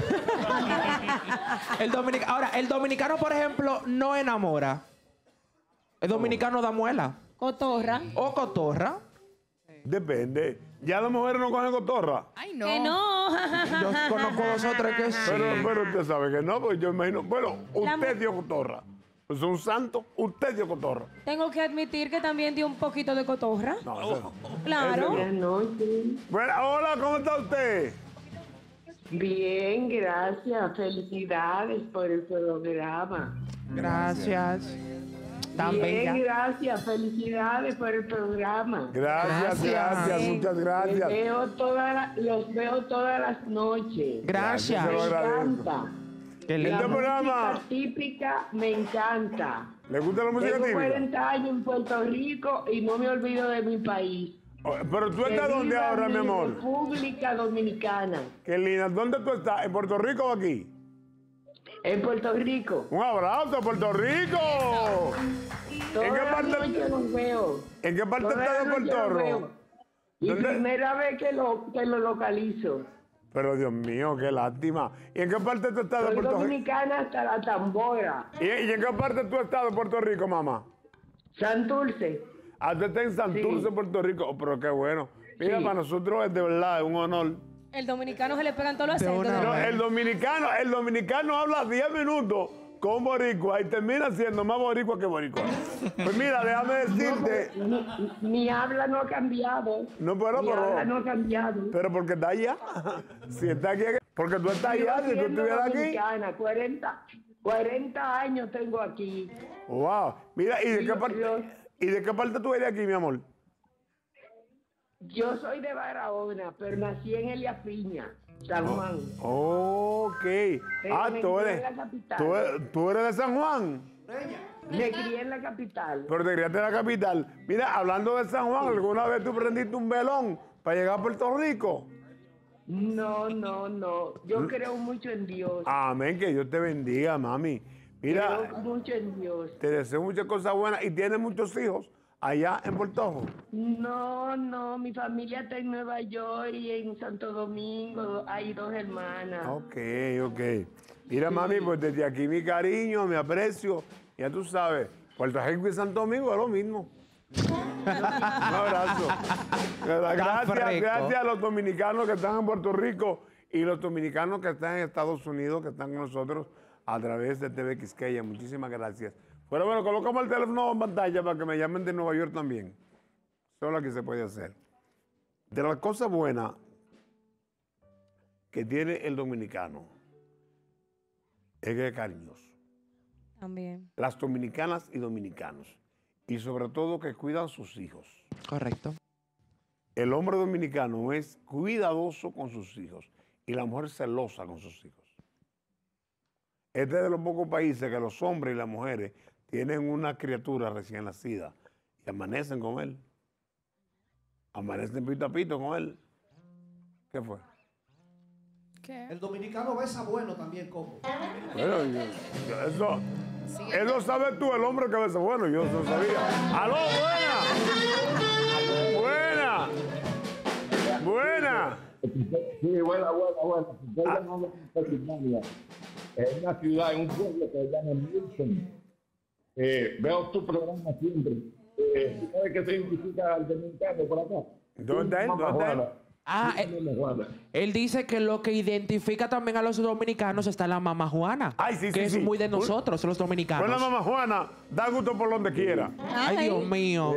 Ahora, el dominicano, por ejemplo, no enamora. El dominicano da muela. Cotorra. O cotorra. Depende. Ya las mujeres no cogen cotorra. Ay, no. Que no. Yo conozco dos o tres que sí. Pero usted sabe que no, pues yo imagino. Bueno, La usted mu- dio cotorra. Es un santo, usted dio cotorra. Tengo que admitir que también dio un poquito de cotorra. No, ese no. Claro. Ese no. Bueno, hola, ¿cómo está usted? Bien, gracias. Felicidades por el programa. Gracias. Tan Bien, bella. gracias. Felicidades por el programa. Gracias, gracias, muchas gracias. Los veo todas las noches. Gracias. Se lo Me agradezco. encanta. Qué La lindo. Este programa- música típica me encanta. ¿Le gusta la música Tengo típica? 40 años en Puerto Rico y no me olvido de mi país. Oh, pero tú Que estás dónde viva ahora, mi amor? República Dominicana. Qué linda. ¿Dónde tú estás? ¿En Puerto Rico o aquí? En Puerto Rico. Un abrazo, Puerto Rico. Toda qué la parte- noche los veo. ¿En qué parte Toda está la de noche Puerto los Rico? veo. Y ¿Dónde? primera vez que lo localizo. Pero Dios mío, qué lástima. ¿Y en qué parte tú estás de Soy Puerto Rico? dominicana hasta la tambora. ¿Y en qué parte tú estás de Puerto Rico, mamá? Santurce. Ah, tú estás en Santurce, Sí. Puerto Rico. Oh, pero qué bueno. Mira, Sí. para nosotros es de verdad un honor. El dominicano se le pegan todos los De acentos. una ¿no? No, el dominicano habla 10 minutos con boricua y termina siendo más boricua que boricua. Pues mira, déjame decirte, Mi habla no ha cambiado. No, pero- Mi habla no ha cambiado. pero porque está allá. Si está aquí, porque tú estás Sigo allá, si tú siendo estuvieras aquí. dominicana, 40 años tengo aquí. Wow. Mira, ¿y de qué parte tú eres aquí, mi amor? Yo soy de Barahona, pero nací en Elia Piña, San Juan. Ok. Pero Ah, me tú crié eres, en la capital. tú eres de San Juan. Me crié en la capital. Pero te criaste en la capital. Mira, hablando de San Juan, ¿alguna vez tú prendiste un velón para llegar a Puerto Rico? No. Yo creo mucho en Dios. Amén, que Dios te bendiga, mami. Mira, Creo mucho en Dios. te deseo muchas cosas buenas y tienes muchos hijos allá en Puerto Rico. No, mi familia está en Nueva York y en Santo Domingo. Hay 2 hermanas. Ok. Mira, mami, pues desde aquí mi cariño, mi aprecio. Ya tú sabes, Puerto Rico y Santo Domingo es lo mismo. Un abrazo. Gracias a los dominicanos que están en Puerto Rico y los dominicanos que están en Estados Unidos, que están con nosotros a través de TV Quisqueya. Muchísimas gracias. Pero bueno, colocamos el teléfono en pantalla para que me llamen de Nueva York también. Eso es lo que se puede hacer. De las cosas buenas que tiene el dominicano es que es cariñoso. También. Las dominicanas y dominicanos. Y sobre todo que cuidan a sus hijos. Correcto. El hombre dominicano es cuidadoso con sus hijos y la mujer celosa con sus hijos. Este es de los pocos países que los hombres y las mujeres tienen una criatura recién nacida y amanecen con él. Amanecen pito a pito con él. ¿Qué fue? El dominicano besa bueno también, Coco. Bueno, eso sabes tú, el hombre que besa bueno, yo no sabía. ¡Aló, buena! ¡Buena! ¡Buena! Sí, buena. Estoy llamando de Pensilvania. Es una ciudad, en un pueblo que se llama Milton. Veo tu programa siempre. ¿Sabes qué significa el dominicano por acá? ¿Dónde es? Él dice que lo que identifica también a los dominicanos está la mamá Juana. Que es muy de nosotros, los dominicanos. Pues la mamá Juana da gusto por donde quiera. Ay, Dios mío.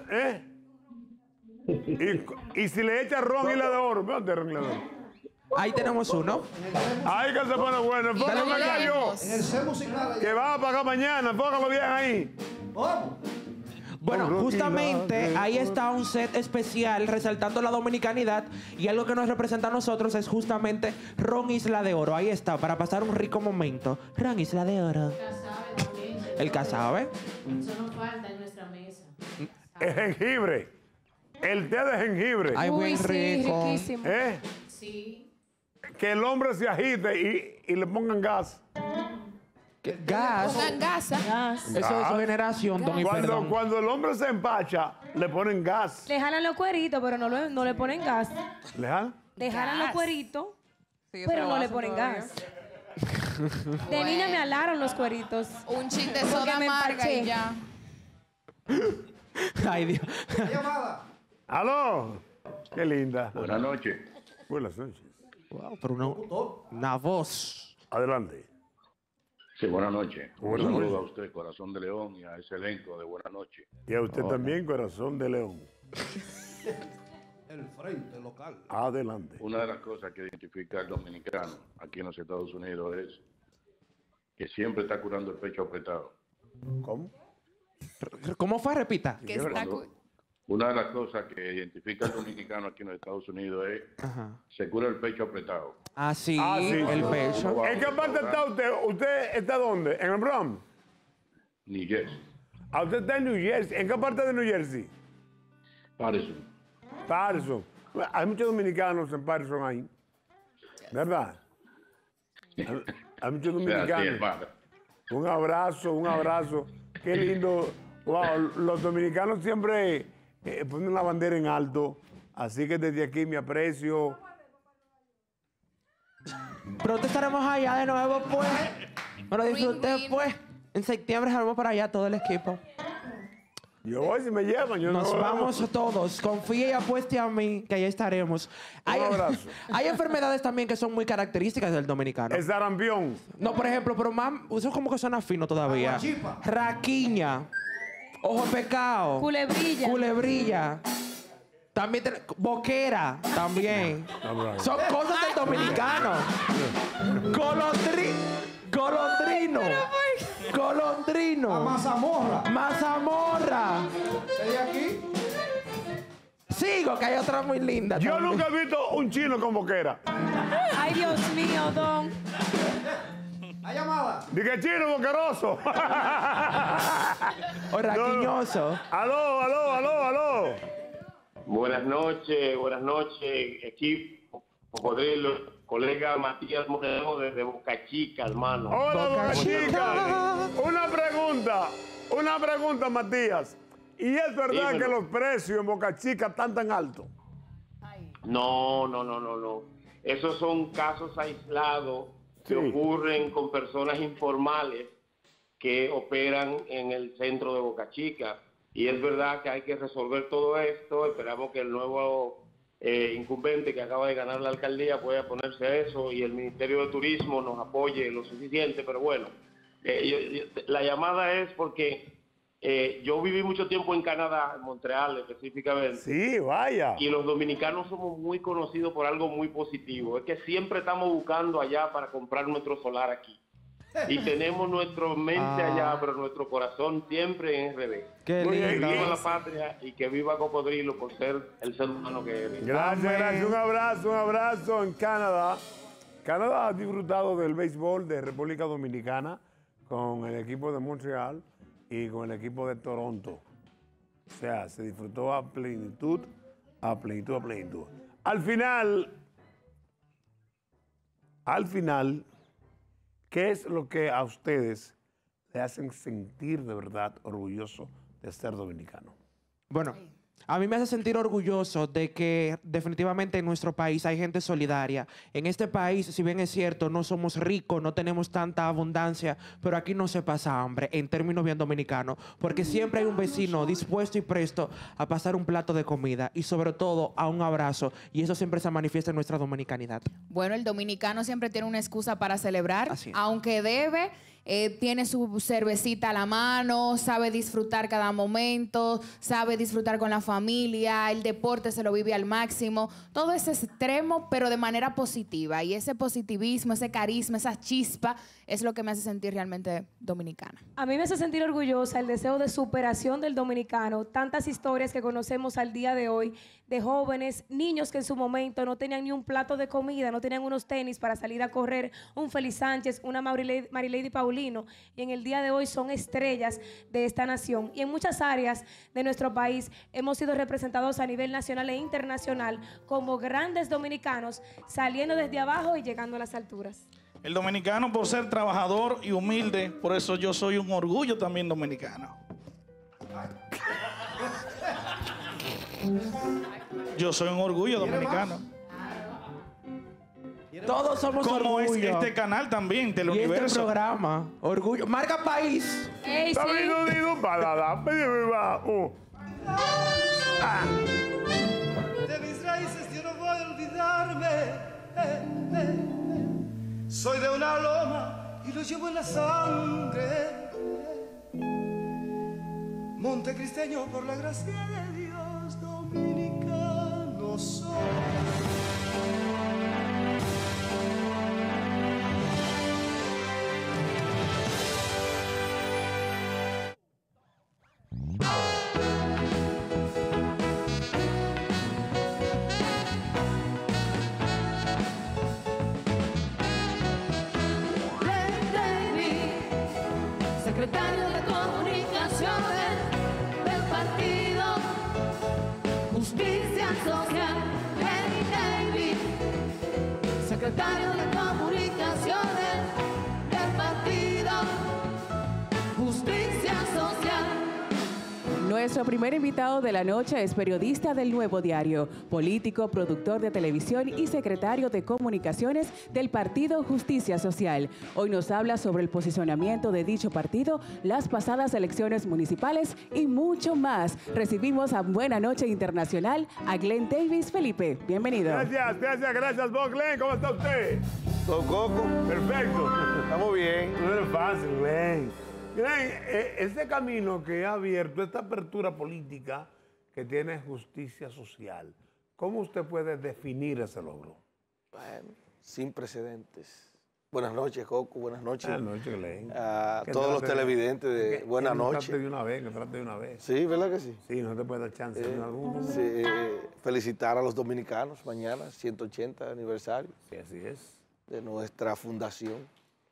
Y si le echa ron y la de oro, ¿dónde ron y la de oro? Ahí tenemos uno. Ahí que se pone bueno. Enfócame acá yo. En el C musical. Que va a pagar mañana. Enfócalo bien ahí. Bueno, justamente ahí está un set especial resaltando la dominicanidad y algo que nos representa a nosotros es justamente Ron Isla de Oro. Ahí está, para pasar un rico momento. Ron Isla de Oro. El casabe. Eso no falta en nuestra mesa. El jengibre. El té de jengibre. Ay, bien rico. Riquísimo. Sí. Que el hombre se agite y le pongan gas. Gas. Pongan gasa. Eso es su generación, don y perdón. Cuando el hombre se empacha, le ponen gas. Le jalan los cueritos, pero no le ponen gas. ¿Le jalan? Le jalan los cueritos, Sí, pero eso no le hacen ponen todavía. gas. De niña me alaron los cueritos. Un chin de Porque soda me amarga y empaché. ya. Ay, Dios. Llamada. ¡Aló! ¡Qué linda! Buenas noches. Buenas noches. Wow, pero una voz. Adelante. Sí, buenas noches. Buenas Un saludo noches. a usted, Corazón de León, y a ese elenco de Buenas noches. Y a usted Ahora, también, corazón de león. El frente local. Adelante. Una de las cosas que identifica al dominicano aquí en los Estados Unidos es que siempre está curando el pecho apretado. ¿Cómo? ¿Cómo fue? Repita. Que está Una de las cosas que identifica al dominicano aquí en los Estados Unidos es se cura el pecho apretado. Ah, sí, Sí. el pecho. ¿En qué parte está usted? ¿Usted está dónde? ¿En el Bronx? New Jersey. ¿A usted está en New Jersey? ¿En qué parte de New Jersey? Patterson. Patterson. Hay muchos dominicanos en Patterson ahí. ¿Verdad? Hay muchos Sí, dominicanos. hermano. Un abrazo. Qué lindo. Wow, los dominicanos siempre ponen la bandera en alto. Así que desde aquí mi aprecio. Pronto estaremos allá de nuevo, pues. Pero disfrute, Ring, ring. pues. En septiembre salimos para allá todo el equipo. Yo voy si me llevan. Yo Nos no, vamos todos. Confíe y apueste a mí que allá estaremos. Hay, abrazo. hay enfermedades también que son muy características del dominicano. El sarampión. No, por ejemplo, pero más, eso como que suena fino todavía. Aguachipa. Raquiña. Ojo de pecado. Culebrilla. Culebrilla. También boquera, también. Son cosas del dominicano. Golondrino. Golondrino. Mazamorra. Mazamorra. ¿Es de aquí? Sigo, que hay otra muy linda. Yo también. nunca he visto un chino con boquera. Ay, Dios mío, don. La llamada. Dije chino boqueroso. O raquiñoso. Aló. Buenas noches, equipo, Cocodrilo, colega Matías Moreno desde Boca Chica, hermano. Hola, Boca Boca Chica. Chica. Una pregunta, Matías. ¿Y es verdad Dímelo. que los precios en Boca Chica están tan altos? No. Esos son casos aislados que Sí. ocurren con personas informales que operan en el centro de Boca Chica. y es verdad que hay que resolver todo esto. Esperamos que el nuevo incumbente que acaba de ganar la alcaldía pueda ponerse a eso y el Ministerio de Turismo nos apoye lo suficiente, pero bueno, la llamada es porque yo viví mucho tiempo en Canadá, en Montreal específicamente. Sí, vaya. Y los dominicanos somos muy conocidos por algo muy positivo, es que siempre estamos buscando allá para comprar nuestro solar aquí. Y tenemos nuestra mente allá, pero nuestro corazón siempre en RD. Qué lindo. Que viva la patria y que viva Cocodrilo por ser el ser humano que eres. Gracias, gracias. Un abrazo en Canadá. Canadá ha disfrutado del béisbol de República Dominicana con el equipo de Montreal y con el equipo de Toronto. O sea, se disfrutó a plenitud, a plenitud, a plenitud. Al final, ¿qué es lo que a ustedes le hacen sentir de verdad orgulloso de ser dominicano? Bueno, a mí me hace sentir orgulloso de que definitivamente en nuestro país hay gente solidaria. En este país, si bien es cierto, no somos ricos, no tenemos tanta abundancia, pero aquí no se pasa hambre, en términos bien dominicanos, porque siempre hay un vecino dispuesto y presto a pasar un plato de comida y sobre todo a un abrazo, y eso siempre se manifiesta en nuestra dominicanidad. Bueno, el dominicano siempre tiene una excusa para celebrar, Así es. aunque debe. Tiene su cervecita a la mano, sabe disfrutar cada momento, sabe disfrutar con la familia, el deporte se lo vive al máximo. Todo es extremo, pero de manera positiva. Y ese positivismo, ese carisma, esa chispa es lo que me hace sentir realmente dominicana. A mí me hace sentir orgullosa el deseo de superación del dominicano. Tantas historias que conocemos al día de hoy de jóvenes, niños que en su momento no tenían ni un plato de comida, no tenían unos tenis para salir a correr, un Félix Sánchez, una Marilady Paulino, y en el día de hoy son estrellas de esta nación. Y en muchas áreas de nuestro país hemos sido representados a nivel nacional e internacional como grandes dominicanos, saliendo desde abajo y llegando a las alturas. El dominicano, por ser trabajador y humilde, por eso yo soy un orgullo también dominicano. Yo soy un orgullo dominicano. Todos somos Como orgullo. es este canal también, Teleuniverso. Este programa, orgullo. Marca país. Ey, sí. De mis raíces yo no voy a olvidarme. Soy de una loma y lo llevo en la sangre. Montecristeño por la gracia de Dios, dominicano soy. Secretario de Comunicaciones del Partido Justicia Social, Lenny David. Secretario de Comunicaciones del Partido Justicia Social. Nuestro primer invitado de la noche es periodista del Nuevo Diario, político, productor de televisión y secretario de Comunicaciones del Partido Justicia Social. Hoy nos habla sobre el posicionamiento de dicho partido, las pasadas elecciones municipales y mucho más. Recibimos a Buena Noche Internacional a Glenn Davis. Felipe, bienvenido. Gracias, Bob Glenn. ¿Cómo está usted? Don Coco. Perfecto. Estamos bien. No es fácil, Glenn. Glenn, este camino que ha abierto, esta apertura política que tiene Justicia Social, ¿cómo usted puede definir ese logro? Bueno, sin precedentes. Buenas noches, Coco. Buenas noches. Buenas noches, Glenn. A todos los televidentes de Buenas noches. Que trate de una vez. Sí, ¿verdad que sí? Sí, no te puede dar chance en alguno. Sí, felicitar a los dominicanos mañana, 180 aniversario. Sí, así es. De nuestra fundación.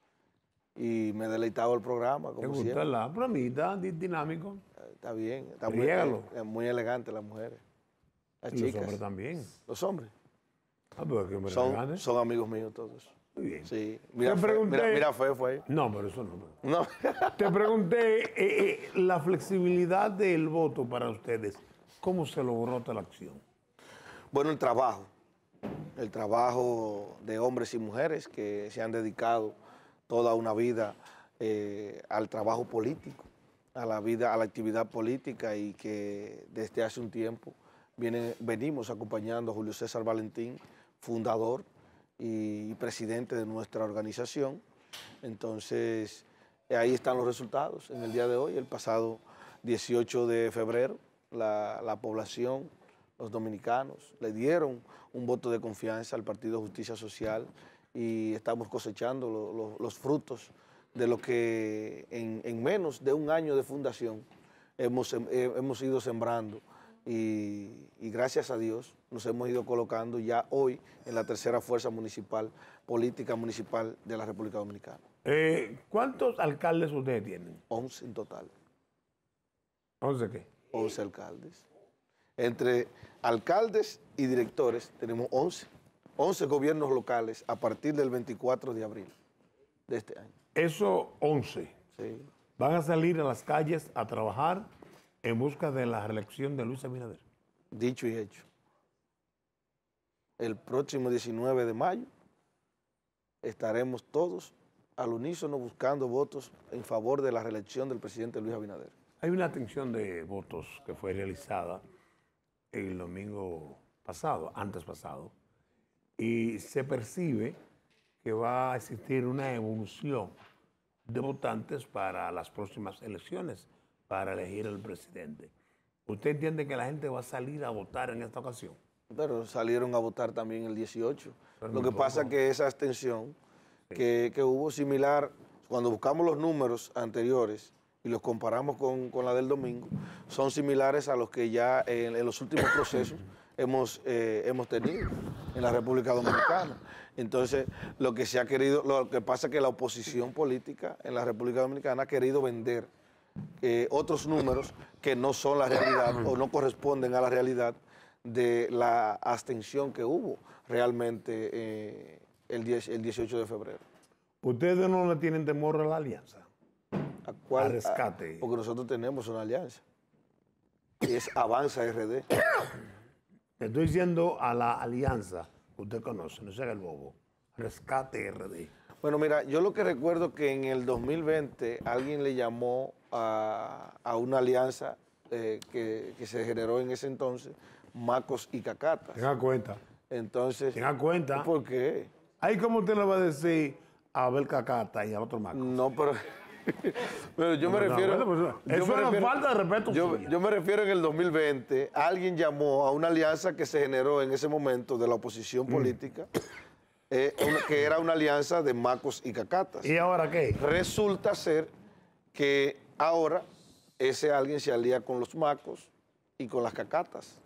Y me he deleitado el programa, como ¿Te gusta siempre. la programita dinámico? Está bien. Está muy elegante las mujeres. Las Y chicas. los hombres también. Los hombres. Ah, pero que me Son amigos míos todos. Muy bien. Sí. Te pregunté... Mira, fue. No, pero eso no. No. Te pregunté la flexibilidad del voto para ustedes. ¿Cómo se logró tal acción? Bueno, el trabajo. El trabajo de hombres y mujeres que se han dedicado toda una vida al trabajo político, a la vida, a la actividad política y que desde hace un tiempo venimos acompañando a Julio César Valentín, fundador y presidente de nuestra organización. Entonces, ahí están los resultados en el día de hoy. El pasado 18 de febrero, la población, los dominicanos, le dieron un voto de confianza al Partido Justicia Social y estamos cosechando los frutos de lo que en menos de un año de fundación hemos ido sembrando y gracias a Dios nos hemos ido colocando ya hoy en la tercera fuerza municipal, política municipal de la República Dominicana. ¿Cuántos alcaldes ustedes tienen? 11 en total. ¿11 qué? 11 alcaldes. Entre alcaldes y directores tenemos 11 gobiernos locales a partir del 24 de abril de este año. Esos 11 sí. Van a salir a las calles a trabajar en busca de la reelección de Luis Abinader. Dicho y hecho. El próximo 19 de mayo estaremos todos al unísono buscando votos en favor de la reelección del presidente Luis Abinader. Hay una atención de votos que fue realizada el domingo pasado, antes pasado, y se percibe que va a existir una evolución de votantes para las próximas elecciones, para elegir al presidente. ¿Usted entiende que la gente va a salir a votar en esta ocasión? Pero salieron a votar también el 18. Lo que pasa es que esa abstención que hubo similar, cuando buscamos los números anteriores y los comparamos con la del domingo, son similares a los que ya en los últimos procesos hemos tenido en la República Dominicana. Entonces, lo que pasa es que la oposición política en la República Dominicana ha querido vender otros números que no son la realidad o no corresponden a la realidad de la abstención que hubo realmente el 18 de febrero. ¿Ustedes no le tienen temor a la alianza? ¿A cuál? Al rescate. Porque nosotros tenemos una alianza. Y es Avanza RD. Estoy diciendo a la alianza que usted conoce, no se haga el bobo. Rescate RD. Bueno, mira, yo lo que recuerdo que en el 2020 alguien le llamó a una alianza que se generó en ese entonces, Macos y Cacatas. Tenga cuenta. Entonces, tenga cuenta. ¿Por qué? Ahí como usted le va a decir a Abel Cacata y al otro Macos. No, pero yo me refiero... eso es una falta de respeto. Yo me refiero en el 2020, alguien llamó a una alianza que se generó en ese momento de la oposición política, que era una alianza de Macos y Cacatas. ¿Y ahora qué? Resulta ser que ahora ese alguien se alía con los Macos y con las Cacatas.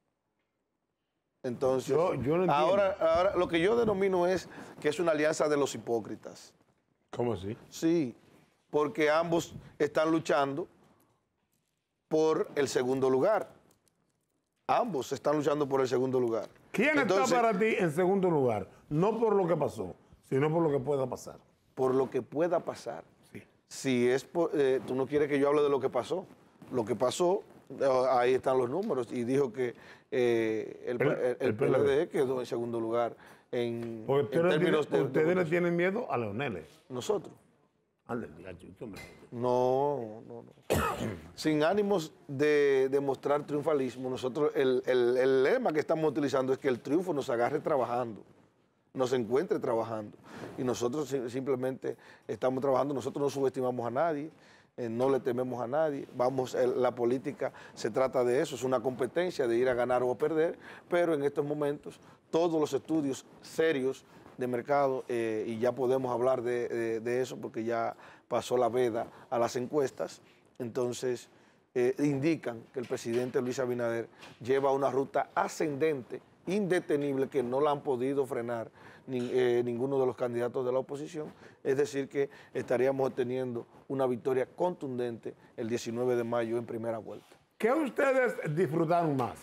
Entonces, yo no ahora lo que yo denomino es que es una alianza de los hipócritas. ¿Cómo así? Sí, porque ambos están luchando por el segundo lugar. Ambos están luchando por el segundo lugar. ¿Quién está para ti en segundo lugar? No por lo que pasó, sino por lo que pueda pasar. Por lo que pueda pasar. Sí. Si es tú no quieres que yo hable de lo que pasó. Lo que pasó, ahí están los números. Y dijo que el PLD quedó en segundo lugar en términos de... ¿Ustedes le tienen miedo a Leonel? Nosotros. No. Sin ánimos de demostrar triunfalismo, nosotros el lema que estamos utilizando es que el triunfo nos agarre trabajando, nos encuentre trabajando. Y nosotros simplemente estamos trabajando, nosotros no subestimamos a nadie, no le tememos a nadie. La política se trata de eso, es una competencia de ir a ganar o a perder, pero en estos momentos todos los estudios serios de mercado, y ya podemos hablar de eso porque ya pasó la veda a las encuestas, entonces indican que el presidente Luis Abinader lleva una ruta ascendente, indetenible, que no la han podido frenar ninguno de los candidatos de la oposición, es decir que estaríamos obteniendo una victoria contundente el 19 de mayo en primera vuelta. ¿Qué ustedes disfrutaron más?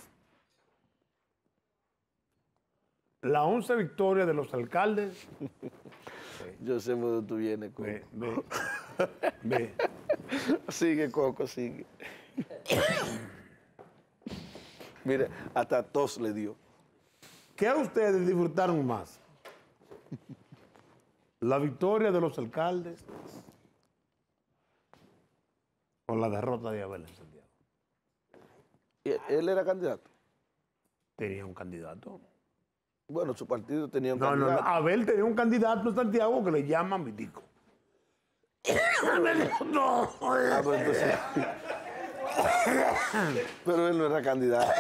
¿La 11 victoria de los alcaldes? Yo sé por dónde tú vienes, Coco. Ve. Sigue, Coco, sigue. Mira, hasta tos le dio. ¿Qué ustedes disfrutaron más? ¿La victoria de los alcaldes? Con la derrota de Abel en Santiago. ¿Él era candidato? Tenía un candidato. Bueno, su partido tenía un No, candidato. Abel tenía un candidato en Santiago que le llaman Vitico. No. Ah, pues entonces- Pero él no era candidato.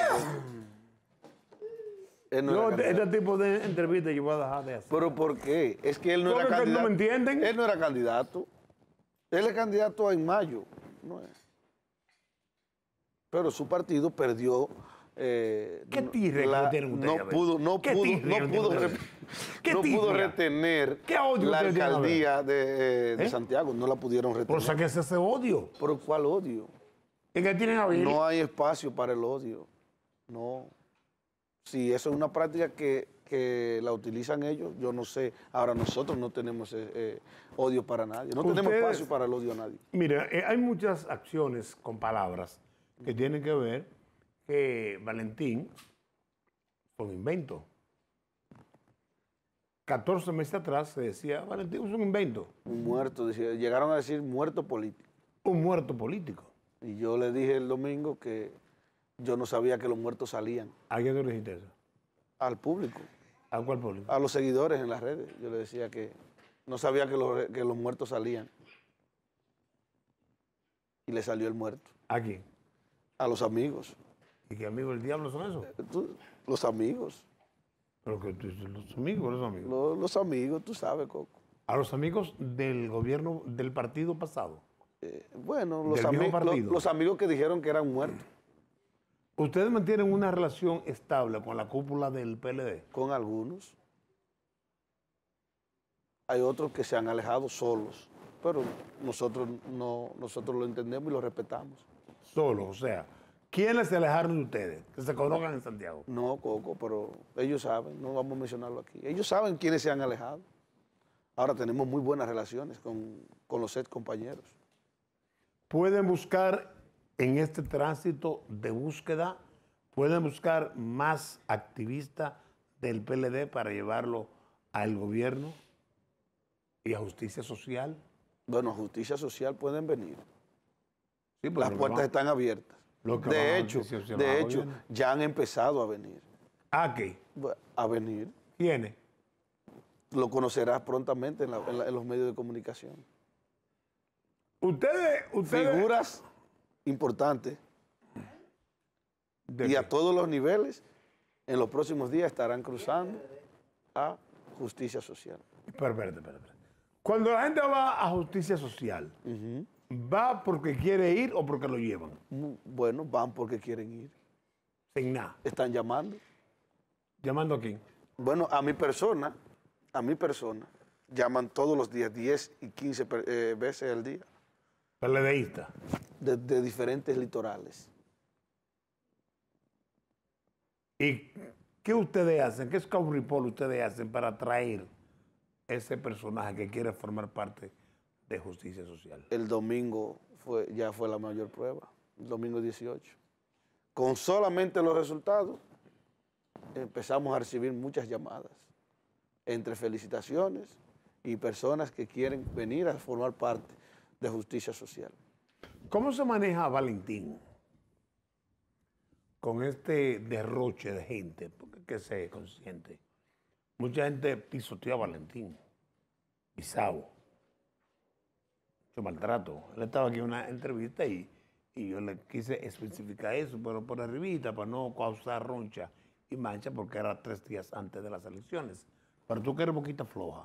Él no era candidato. Este tipo de entrevistas yo voy a dejar de hacer. ¿Pero por qué? Es que él no era Porque candidato. no me entienden. Él no era candidato. Él es candidato en mayo. No es. Pero su partido perdió. ¿Qué tirre que tienen ustedes, no Abel? pudo, no ¿Qué pudo, tirre que no tienen pudo, ustedes? ¿Qué no pudo tirria? retener ¿Qué odio la ustedes tienen, alcaldía de ¿Eh? Santiago. No la pudieron retener. Por saquese ese odio. ¿Pero cuál odio? ¿En qué tienen Abel? No hay espacio para el odio. No. Si eso es una práctica que la utilizan ellos, yo no sé. Ahora nosotros no tenemos odio para nadie. No tenemos Ustedes- espacio para el odio a nadie. Mira, hay muchas acciones con palabras que tienen que ver que Valentín fue un invento. 14 meses atrás se decía, Valentín es un invento. Un muerto, llegaron a decir muerto político. Un muerto político. Y yo le dije el domingo que yo no sabía que los muertos salían. ¿A quién tú le dijiste eso? Al público. ¿A cuál público? A los seguidores en las redes. Yo le decía que no sabía que los muertos salían. Y le salió el muerto. ¿A quién? A los amigos. ¿Y qué amigos del diablo son esos? Los amigos. Pero que los amigos, los amigos. Los amigos, tú sabes, Coco. A los amigos del gobierno del partido pasado. Bueno, Del viejo partido. los amigos que dijeron que eran muertos. ¿Ustedes mantienen una relación estable con la cúpula del PLD? Con algunos. Hay otros que se han alejado solos, pero nosotros lo entendemos y lo respetamos. Solos, o sea, ¿quiénes se alejaron de ustedes? Que se conozcan en Santiago. No, Coco, pero ellos saben, no vamos a mencionarlo aquí. Ellos saben quiénes se han alejado. Ahora tenemos muy buenas relaciones con los ex compañeros. Pueden buscar en este tránsito de búsqueda, pueden buscar más activistas del PLD para llevarlo al gobierno y a justicia social. Bueno, a justicia social pueden venir. Sí, pero las lo que puertas van- están abiertas. lo que van a De hecho, justicia social van a gobierno. ya han empezado a venir. ¿A qué? A venir. ¿Quiénes? Lo prontamente en los medios de comunicación. Ustedes Figuras importantes y a todos los niveles en los próximos días estarán cruzando a justicia social. Espérate. Cuando la gente va a justicia social, ¿va porque quiere ir o porque lo llevan? Bueno, van porque quieren ir. Sin nada. Están llamando. ¿Llamando a quién? Bueno, a mi persona, llaman todos los días, 10 y 15 veces al día. PLDista. De diferentes litorales. ¿Y qué ustedes hacen? ¿Qué scout report ustedes hacen para atraer ese personaje que quiere formar parte de justicia social? El domingo ya fue la mayor prueba, el domingo 18. Con solamente los resultados, empezamos a recibir muchas llamadas, entre felicitaciones y personas que quieren venir a formar parte de justicia social. ¿Cómo se maneja Valentín con este derroche de gente? Porque que se consciente. Mucha gente pisoteó a Valentín, pisado, mucho maltrato. Él estaba aquí en una entrevista y yo le quise especificar eso, pero por arribita, para no causar roncha y mancha, porque era 3 días antes de las elecciones. Pero tú que eres boquita floja.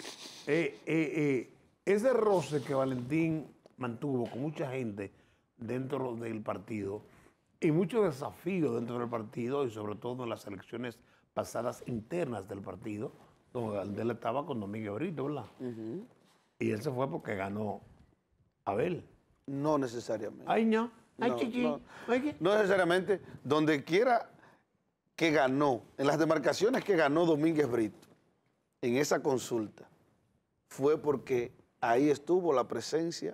Ese roce que Valentín mantuvo con mucha gente dentro del partido y muchos desafíos dentro del partido y sobre todo en las elecciones pasadas internas del partido, donde él estaba con Don Miguel Brito, ¿verdad? Y él se fue porque ganó Abel. No necesariamente. Ay, no. Ay, No, chichi. no. Ay, ¿qué? No necesariamente. Donde quiera que ganó, en las demarcaciones que ganó Domínguez Brito, en esa consulta, fue porque ahí estuvo la presencia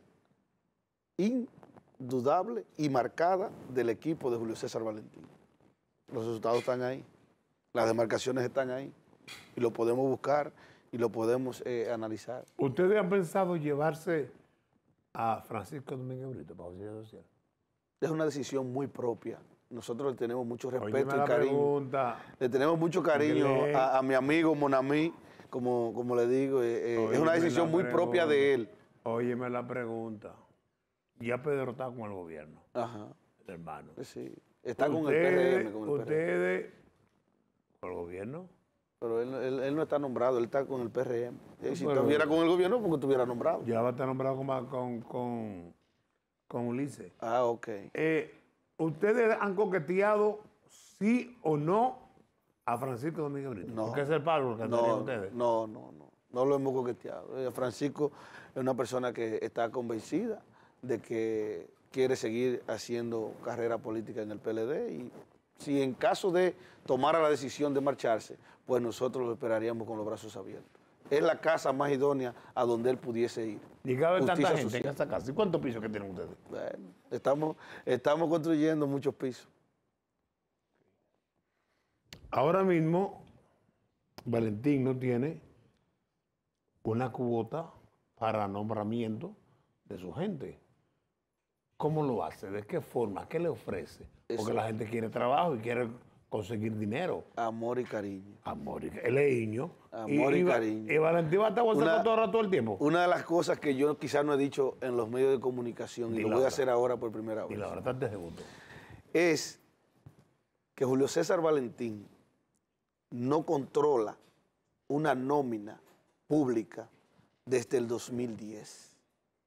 indudable y marcada del equipo de Julio César Valentín. Los resultados están ahí, las demarcaciones están ahí, y lo podemos buscar y lo podemos analizar. ¿Ustedes han pensado llevarse a Francisco Domínguez Brito para oficina social? Es una decisión muy propia. Nosotros le tenemos mucho respeto Óyeme y la cariño. pregunta. Le tenemos mucho cariño a mi amigo Monamí, como le digo. Es una decisión muy propia de él. Óyeme la pregunta. Ya Pedro está con el gobierno. Ajá. El hermano. Sí. Está con el PRM. ¿Ustedes con el gobierno? Pero él no está nombrado, él está con el PRM. Si pero- estuviera con el gobierno, porque estuviera nombrado. Ya va a estar nombrado con Ulises. Ah, ok. ¿Ustedes han coqueteado sí o no a Francisco Domínguez Brito? No. Porque es el palo que andarían ustedes. No lo hemos coqueteado. Francisco es una persona que está convencida de que quiere seguir haciendo carrera política en el PLD y si en caso de tomara la decisión de marcharse, pues nosotros lo esperaríamos con los brazos abiertos. Es la casa más idónea a donde él pudiese ir. Y cabe tanta Justicia gente social. en esa casa. ¿Y cuántos pisos que tienen ustedes? Bueno, estamos construyendo muchos pisos. Ahora mismo, Valentín no tiene una cuota para nombramiento de su gente. ¿Cómo lo hace? ¿De qué forma? ¿Qué le ofrece? Porque la gente quiere trabajo y quiere conseguir dinero. Amor y cariño. Amor y cariño. El niño. Amor y cariño. Y Valentín va a estar todo el tiempo. Una de las cosas que yo quizás no he dicho en los medios de comunicación, y lo voy a hacer ahora por primera vez, es que Julio César Valentín no controla una nómina pública desde el 2010,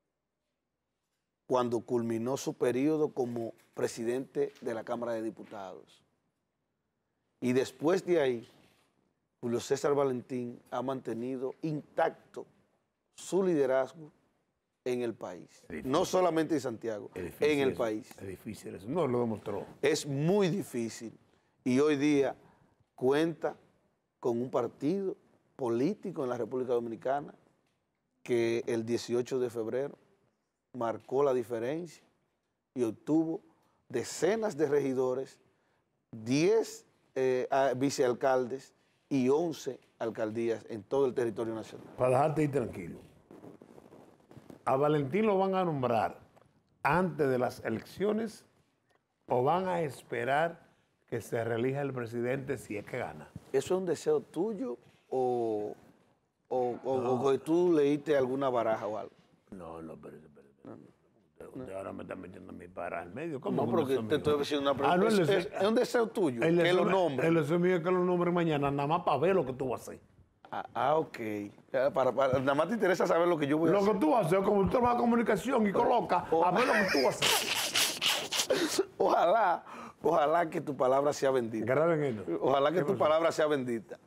cuando culminó su periodo como presidente de la Cámara de Diputados. Y después de ahí, Julio César Valentín ha mantenido intacto su liderazgo en el país. No solamente en Santiago, en el país. Es difícil eso. No lo demostró. Es muy difícil. Y hoy día cuenta con un partido político en la República Dominicana que el 18 de febrero marcó la diferencia y obtuvo decenas de regidores, 10 vicealcaldes y 11 alcaldías en todo el territorio nacional. Para dejarte ir tranquilo. ¿A Valentín lo van a nombrar antes de las elecciones o van a esperar que se reelija el presidente si es que gana? ¿Eso es un deseo tuyo o que tú leíste alguna baraja o algo? No, espérate. Usted ahora me está metiendo a mi para en medio. No, porque te estoy haciendo una pregunta. no, es un deseo tuyo, que lo nombre. El deseo mío es que lo nombre mañana, nada más para ver lo que tú vas a hacer. Ok. Nada más te interesa saber lo que yo voy a hacer. Lo que tú vas a hacer, como tú trabajas comunicación y coloca, a ver lo que tú vas a hacer. Ojalá que tu palabra sea bendita. Graben esto. Ojalá que tu palabra sea bendita.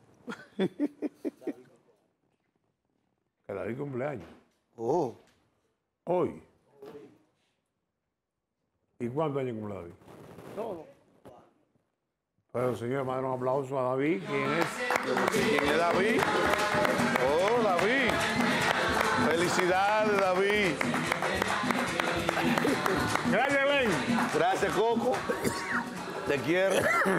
Que David cumpleaños. Oh. Hoy. ¿Y cuántos años cumple David? No. Pero señor, madre, un aplauso a David. ¿Quién es? ¿Quién es David? Oh, David. Felicidades, David. Gracias, Len. Gracias, Coco. Te quiero.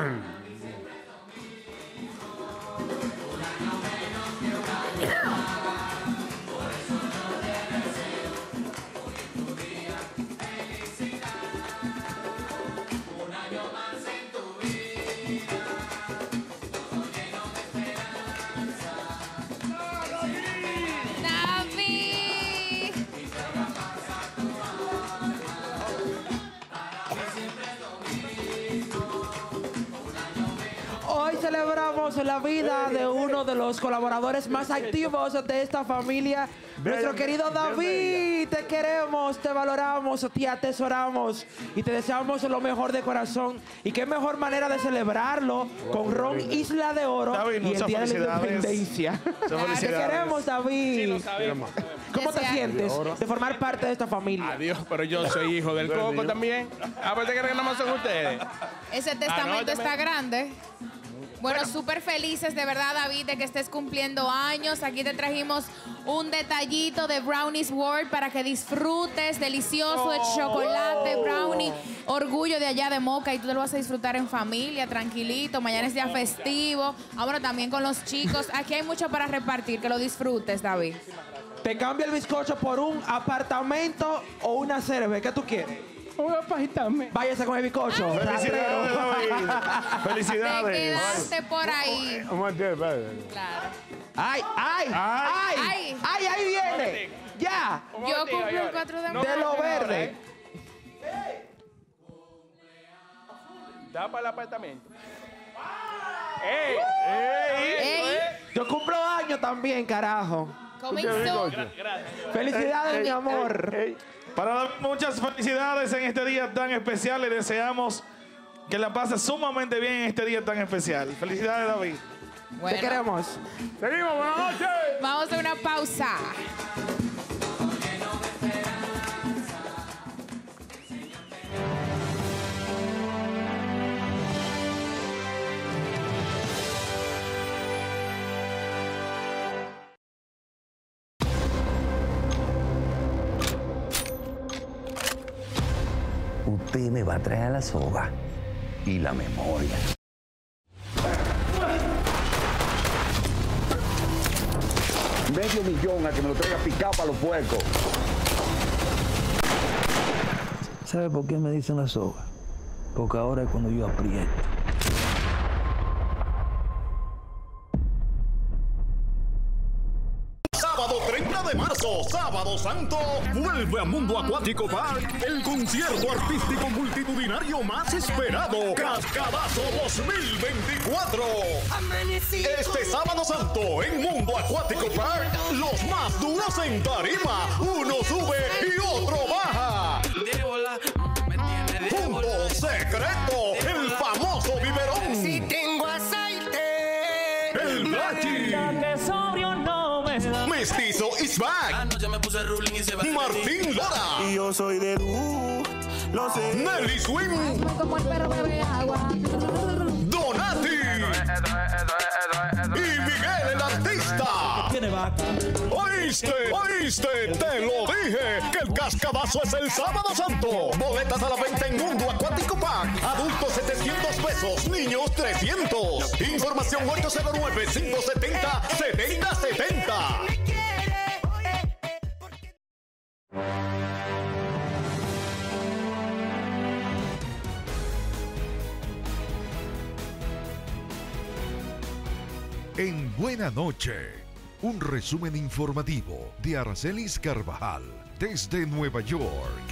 Hoy celebramos la vida de uno de los colaboradores más activos de esta familia, nuestro querido David. Te queremos, te valoramos, te atesoramos y te deseamos lo mejor de corazón. Y qué mejor manera de celebrarlo con Ron Isla de Oro David, y el muchas Día de la felicidades. Independencia. Muchas Te felicidades. queremos, David. Sí, lo sabemos. ¿Cómo te sientes de formar parte de esta familia? Adiós, pero yo soy hijo del Coco también. Aparte que nada más son ustedes. Ese testamento Anótame. está grande. Bueno, súper felices de verdad, David, de que estés cumpliendo años. Aquí te trajimos un detallito de Brownies World para que disfrutes. Delicioso, el chocolate, brownie, orgullo de allá de Moca. Y tú te lo vas a disfrutar en familia, tranquilito. Mañana es día festivo. Ahora también con los chicos. Aquí hay mucho para repartir. Que lo disfrutes, David. Te cambio el bizcocho por un apartamento o una cerveza. ¿Qué tú quieres? Un apartamento. Váyase con el bizcocho. Felicidades, David. Felicidades. Te quedaste por ahí. Claro. ¡Ay, ay, ay! Ay. ¡Ay, ahí viene! ¡Ya! Yo cumplo el 4 de mayo. De lo verde. Da para el apartamento. Ey. Yo cumplo años también, carajo. Comenzó. Felicidades, mi amor. Para David, muchas felicidades en este día tan especial. Le deseamos que la pase sumamente bien en este día tan especial. Felicidades, David. Bueno. Te queremos. Seguimos, buenas noches. Vamos a una pausa. Usted me va a traer la soga y la memoria. $500,000 a que me lo traiga picado para los puercos. ¿Sabe por qué me dicen la soga? Porque ahora es cuando yo aprieto. Sábado 30 de marzo, Sábado Santo, vuelve a Mundo Acuático Park el concierto artístico multitudinario más esperado, Cascadazo 2024. Este Sábado Santo en Mundo Acuático Park, los más duros en tarima, uno sube y otro baja. Punto secreto, el famoso biberón. Si tengo aceite, El Blacky. Mestizo is back. Martín Lora. Y yo soy de lo sé. Nelly Swing. Como el perro bebe agua. Donati. Y Miguel el artista. Oíste, te lo dije, que el cascadazo es el Sábado Santo. Boletas a la venta en Mundo Acuático Park. Adultos $700, niños $300. Información 809-570-7070. En Buena Noche, un resumen informativo de Aracelis Carvajal desde Nueva York.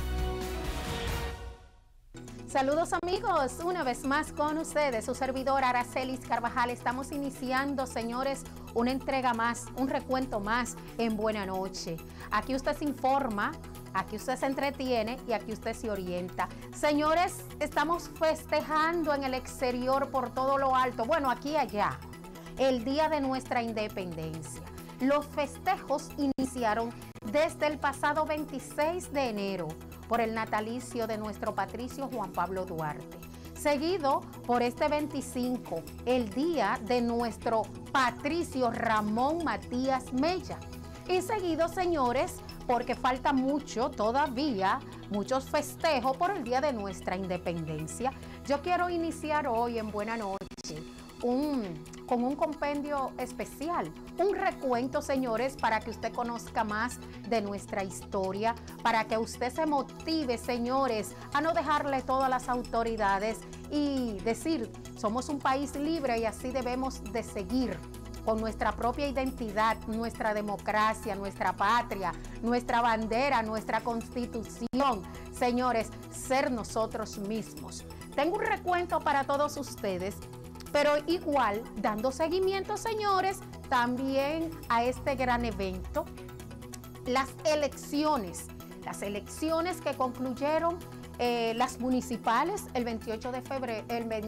Saludos amigos, una vez más con ustedes, su servidora Aracelis Carvajal. Estamos iniciando, señores, una entrega más, un recuento más en Buena Noche. Aquí usted se informa, aquí usted se entretiene y aquí usted se orienta. Señores, estamos festejando en el exterior por todo lo alto, bueno, aquí y allá, el día de nuestra independencia. Los festejos iniciaron desde el pasado 26 de enero por el natalicio de nuestro patricio Juan Pablo Duarte, seguido por este 25, el día de nuestro patricio Ramón Matías Mella, y seguido, señores, porque falta mucho todavía, muchos festejos por el día de nuestra independencia. Yo quiero iniciar hoy en Buena Noche con un compendio especial, un recuento, señores, para que usted conozca más de nuestra historia, para que usted se motive, señores, a no dejarle todo a las autoridades y decir, somos un país libre y así debemos de seguir con nuestra propia identidad, nuestra democracia, nuestra patria, nuestra bandera, nuestra constitución. Señores, ser nosotros mismos. Tengo un recuento para todos ustedes, pero igual dando seguimiento, señores, también a este gran evento, las elecciones que concluyeron las municipales el 28 de febrero,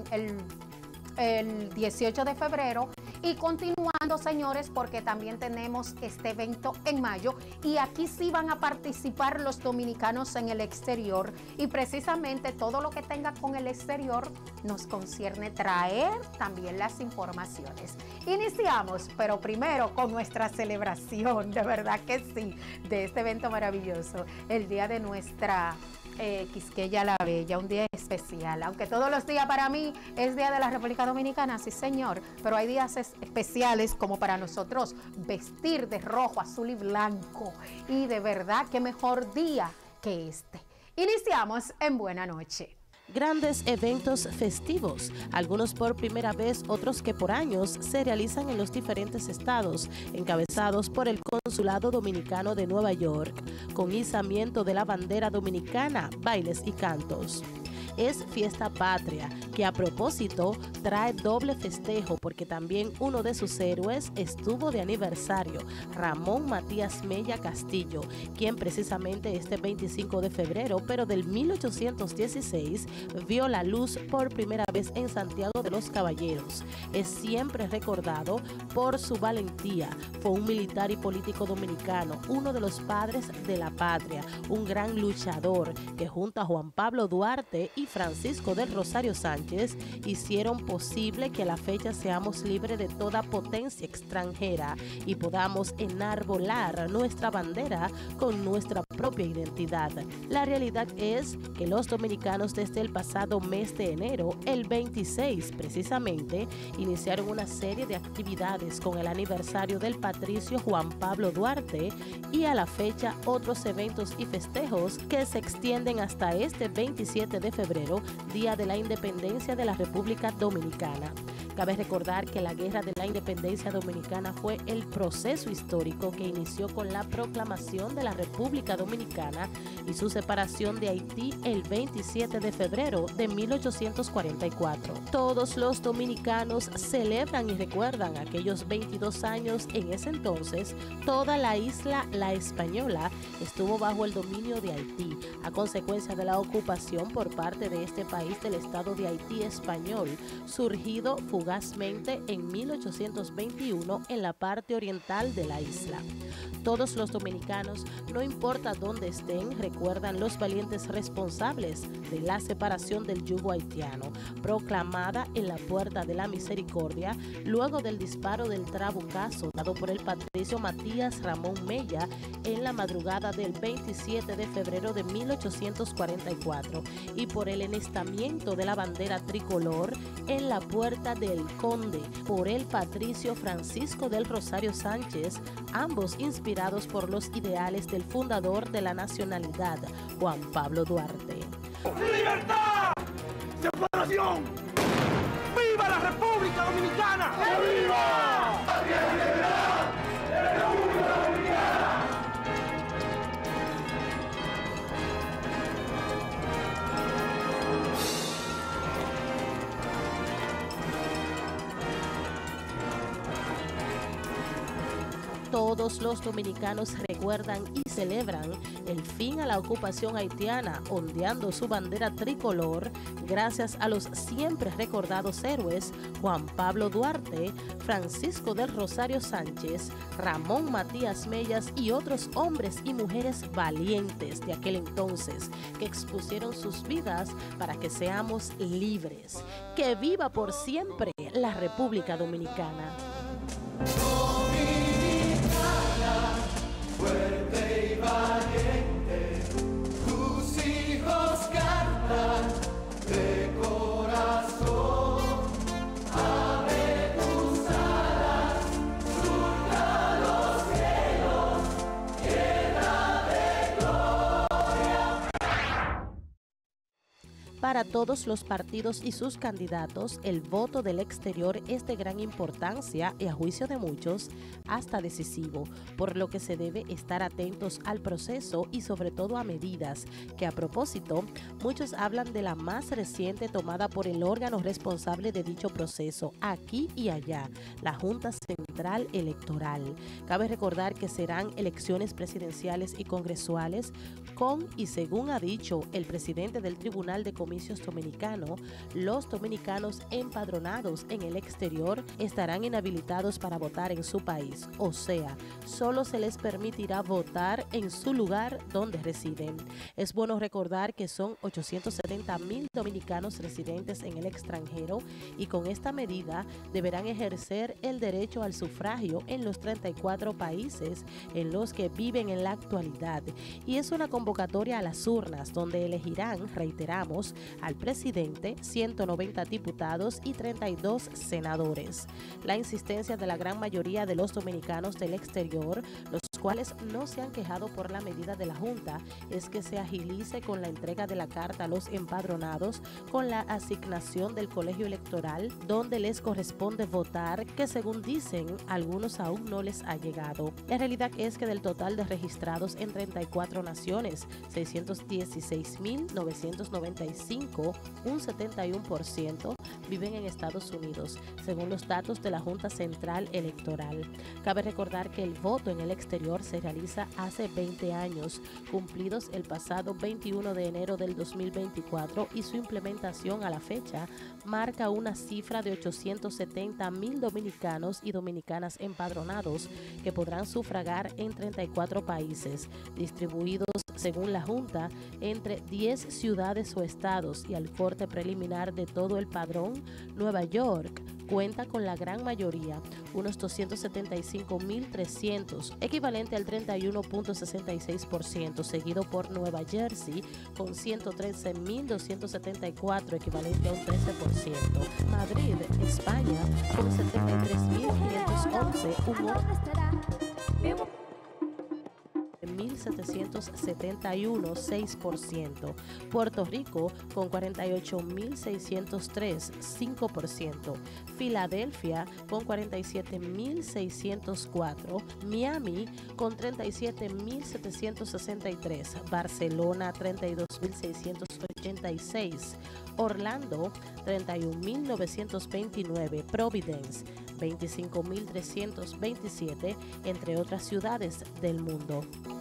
el 18 de febrero, y continuando, señores, porque también tenemos este evento en mayo y aquí sí van a participar los dominicanos en el exterior, y precisamente todo lo que tenga con el exterior nos concierne traer también las informaciones. Iniciamos, pero primero con nuestra celebración, de verdad que sí, de este evento maravilloso, el día de nuestra Quisqueya la Bella, un día especial. Aunque todos los días para mí es Día de la República Dominicana, sí señor, pero hay días especiales como para nosotros vestir de rojo, azul y blanco. Y de verdad, qué mejor día que este. Iniciamos en Buena Noche. Grandes eventos festivos, algunos por primera vez, otros que por años se realizan en los diferentes estados, encabezados por el Consulado Dominicano de Nueva York, con izamiento de la bandera dominicana, bailes y cantos. Es fiesta patria, que a propósito trae doble festejo porque también uno de sus héroes estuvo de aniversario, Ramón Matías Mella Castillo, quien precisamente este 25 de febrero, pero del 1816, vio la luz por primera vez en Santiago de los Caballeros. Es siempre recordado por su valentía. Fue un militar y político dominicano, uno de los padres de la patria, un gran luchador que junto a Juan Pablo Duarte y Francisco del Rosario Sánchez hicieron posible que a la fecha seamos libres de toda potencia extranjera y podamos enarbolar nuestra bandera con nuestra propia identidad. La realidad es que los dominicanos desde el pasado mes de enero, el 26 precisamente, iniciaron una serie de actividades con el aniversario del patricio Juan Pablo Duarte y a la fecha otros eventos y festejos que se extienden hasta este 27 de febrero, Día de la Independencia de la República Dominicana. Cabe recordar que la Guerra de la Independencia Dominicana fue el proceso histórico que inició con la proclamación de la República Dominicana y su separación de Haití el 27 de febrero de 1844. Todos los dominicanos celebran y recuerdan aquellos 22 años. En ese entonces, toda la isla La Española estuvo bajo el dominio de Haití, a consecuencia de la ocupación por parte de este país del Estado de Haití español, surgido fugazmente en 1821 en la parte oriental de la isla. Todos los dominicanos, no importa dónde estén, recuerdan los valientes responsables de la separación del yugo haitiano, proclamada en la Puerta de la Misericordia, luego del disparo del trabucazo dado por el patricio Matías Ramón Mella en la madrugada del 27 de febrero de 1844 y por el enestamiento de la bandera tricolor en la Puerta del Conde por el patricio Francisco del Rosario Sánchez, ambos inspirados por los ideales del fundador de la nacionalidad, Juan Pablo Duarte. ¡Libertad! ¡Separación! ¡Viva la República Dominicana! ¡Que viva! ¡Patria y libertad! ¡De la República Dominicana! Todos los dominicanos recuerdan y celebran el fin a la ocupación haitiana, ondeando su bandera tricolor gracias a los siempre recordados héroes Juan Pablo Duarte, Francisco del Rosario Sánchez, Ramón Matías Mellas y otros hombres y mujeres valientes de aquel entonces que expusieron sus vidas para que seamos libres. ¡Que viva por siempre la República Dominicana! Fuerte y valiente, tus hijos cantan de corazón. Abre tus alas, surca los cielos, llena de gloria. Para todos los partidos y sus candidatos, el voto del exterior es de gran importancia y, a juicio de muchos, hasta decisivo, por lo que se debe estar atentos al proceso y sobre todo a medidas que, a propósito, muchos hablan de la más reciente tomada por el órgano responsable de dicho proceso, aquí y allá, la Junta Central Electoral. Cabe recordar que serán elecciones presidenciales y congresuales con, y según ha dicho el presidente del Tribunal de Comisiones Servicios Dominicano, los dominicanos empadronados en el exterior estarán inhabilitados para votar en su país, o sea, solo se les permitirá votar en su lugar donde residen. Es bueno recordar que son 870,000 dominicanos residentes en el extranjero y con esta medida deberán ejercer el derecho al sufragio en los 34 países en los que viven en la actualidad. Y es una convocatoria a las urnas donde elegirán, reiteramos, al presidente, 190 diputados y 32 senadores. La insistencia de la gran mayoría de los dominicanos del exterior, los cuales no se han quejado por la medida de la Junta, es que se agilice con la entrega de la carta a los empadronados con la asignación del colegio electoral donde les corresponde votar, que según dicen, algunos aún no les ha llegado. La realidad es que del total de registrados en 34 naciones, 616,995, un 71%, viven en Estados Unidos, según los datos de la Junta Central Electoral. Cabe recordar que el voto en el exterior se realiza hace 20 años, cumplidos el pasado 21 de enero del 2024, y su implementación a la fecha marca una cifra de 870,000 dominicanos y dominicanas empadronados que podrán sufragar en 34 países, distribuidos según la Junta entre 10 ciudades o estados, y al corte preliminar de todo el padrón, Nueva York cuenta con la gran mayoría, unos 275,300, equivalente al 31.66%, seguido por Nueva Jersey con 113,274, equivalente a un 13%. Madrid, España, con 73,511, un 1.771, 6%. Puerto Rico con 48,603, 5%. Filadelfia con 47,604. Miami con 37,763. Barcelona 32,686. Orlando 31,929. Providence 25,327, entre otras ciudades del mundo.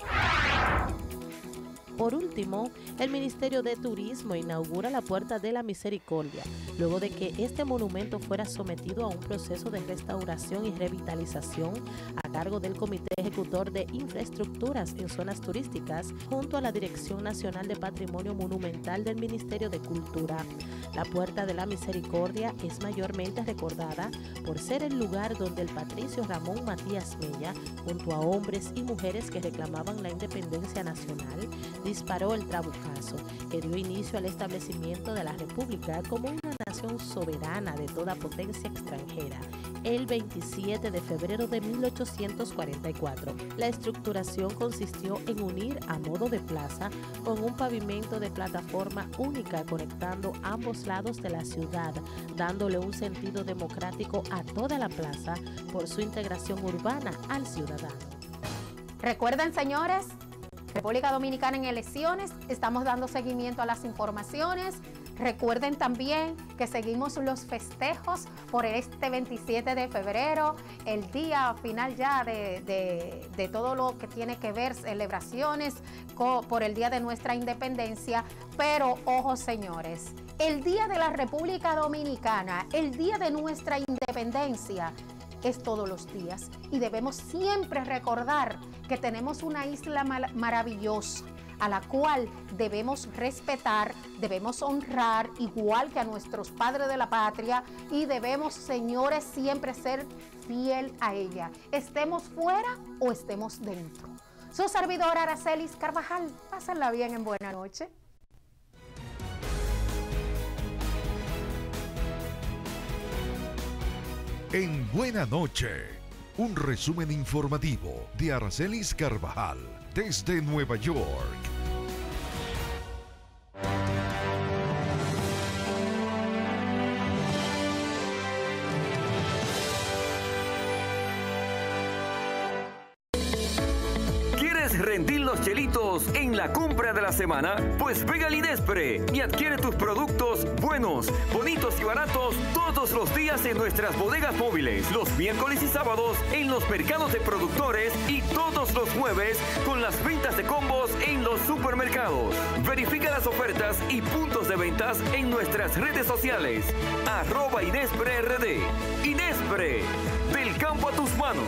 Por último, el Ministerio de Turismo inaugura la Puerta de la Misericordia, luego de que este monumento fuera sometido a un proceso de restauración y revitalización a cargo del Comité Ejecutor de Infraestructuras en Zonas Turísticas, junto a la Dirección Nacional de Patrimonio Monumental del Ministerio de Cultura. La Puerta de la Misericordia es mayormente recordada por ser el lugar donde el patricio Ramón Matías Mella, junto a hombres y mujeres que reclamaban la independencia nacional, disparó el trabucazo que dio inicio al establecimiento de la República como una nación soberana de toda potencia extranjera, el 27 de febrero de 1844. La estructuración consistió en unir a modo de plaza con un pavimento de plataforma única conectando ambos lados de la ciudad, dándole un sentido democrático a toda la plaza por su integración urbana al ciudadano. Recuerden, señores, República Dominicana en elecciones, estamos dando seguimiento a las informaciones. Recuerden también que seguimos los festejos por este 27 de febrero, el día final ya de todo lo que tiene que ver, celebraciones por el día de nuestra independencia. Pero ojo, señores, el día de la República Dominicana, el día de nuestra independencia, es todos los días, y debemos siempre recordar que tenemos una isla maravillosa a la cual debemos respetar, debemos honrar igual que a nuestros padres de la patria, y debemos, señores, siempre ser fiel a ella, estemos fuera o estemos dentro. Su servidora Aracelis Carvajal, pásenla bien en Buena Noche. En Buena Noche, un resumen informativo de Aracelis Carvajal desde Nueva York. rendir los chelitos en la compra de la semana? Pues pega al Inespre y adquiere tus productos buenos, bonitos y baratos todos los días en nuestras bodegas móviles, los miércoles y sábados en los mercados de productores y todos los jueves con las ventas de combos en los supermercados. Verifica las ofertas y puntos de ventas en nuestras redes sociales. @InespreRD. Inespre, del campo a tus manos.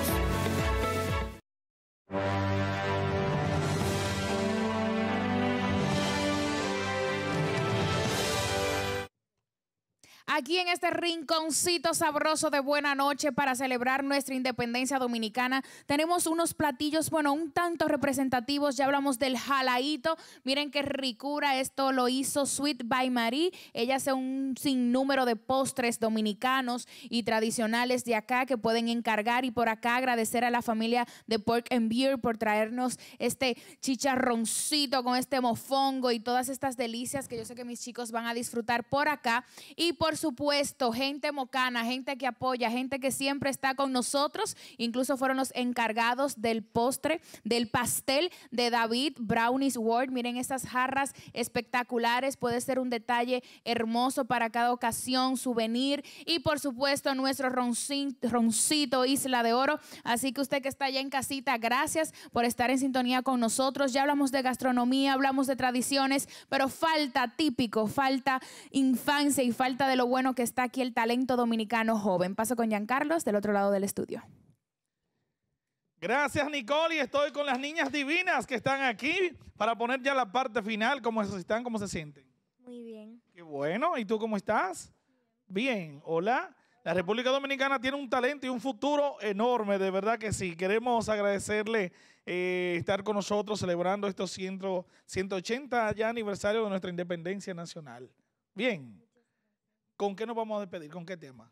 Aquí en este rinconcito sabroso de buena noche para celebrar nuestra independencia dominicana, tenemos unos platillos, bueno, un tanto representativos. Ya hablamos del jalaíto. Miren qué ricura. Esto lo hizo Sweet by Marie. Ella hace un sinnúmero de postres dominicanos y tradicionales de acá que pueden encargar. Y por acá agradecer a la familia de Pork and Beer por traernos este chicharroncito con este mofongo y todas estas delicias que yo sé que mis chicos van a disfrutar por acá. Y por supuesto, gente mocana, gente que apoya, gente que siempre está con nosotros. Incluso fueron los encargados del postre, del pastel de David Brownies World. Miren estas jarras espectaculares. Puede ser un detalle hermoso para cada ocasión, souvenir. Y por supuesto, nuestro roncito Isla de Oro. Así que usted que está allá en casita, gracias por estar en sintonía con nosotros. Ya hablamos de gastronomía, hablamos de tradiciones, pero falta típico, falta infancia y falta de lo bueno que está aquí el talento dominicano joven. Paso con Giancarlos del otro lado del estudio. Gracias, Nicole, y estoy con las niñas divinas que están aquí para poner ya la parte final. ¿Cómo están? ¿Cómo se sienten? Muy bien. Qué bueno. ¿Y tú cómo estás? Bien. Hola. La República Dominicana tiene un talento y un futuro enorme, de verdad que sí. Queremos agradecerle estar con nosotros celebrando estos 180 ya aniversario de nuestra independencia nacional. Bien. ¿Con qué nos vamos a despedir? ¿Con qué tema?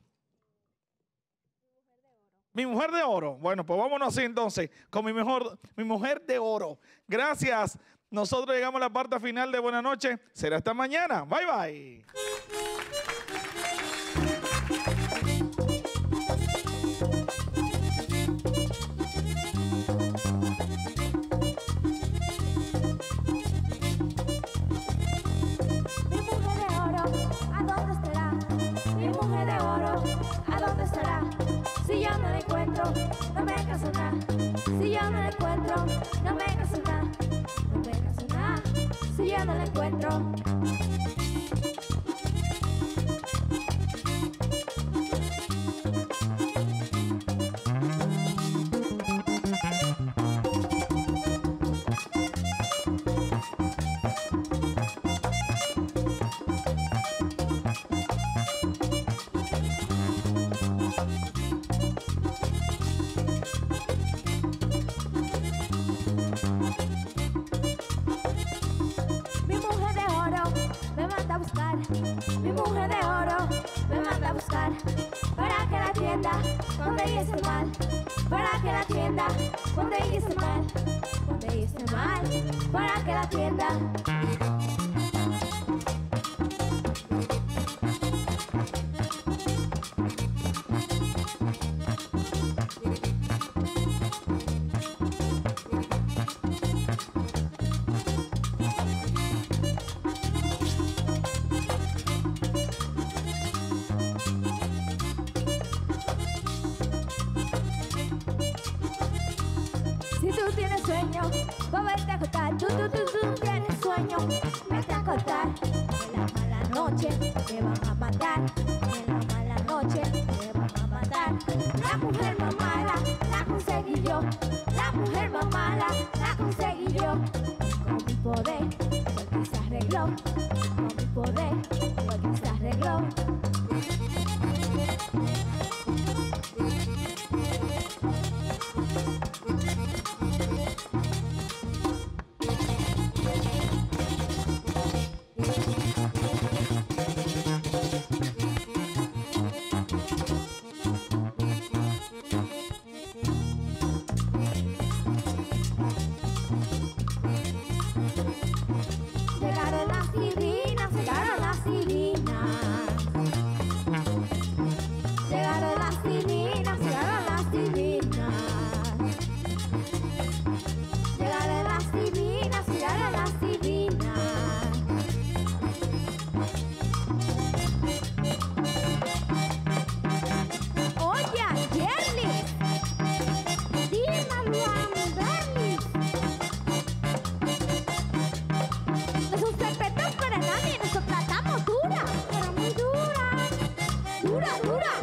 Mi mujer de oro. Bueno, pues vámonos así entonces, con mi mujer de oro. Gracias. Nosotros llegamos a la parte final de Buena Noche. Será hasta mañana. Bye, bye. Si yo no la encuentro, no me caso nada. Si yo no la encuentro, no me caso nada. No me caso nada. Si yo no la encuentro. Mi mujer de oro me manda a buscar para que la tienda donde ella esté mal, para que la tienda donde ella esté mal, donde ella esté mal, para que la tienda. Si tú tienes sueño, vete a acostar. Tú tienes sueño, vete a acostar. En la mala noche te van a matar. En la mala noche te van a matar. La mujer más mala la conseguí yo. La mujer más mala la conseguí yo. Con mi poder, fue que se arregló. Con mi poder, fue que se arregló. Llegaron las divinas, llegaron las divinas. dura, dura.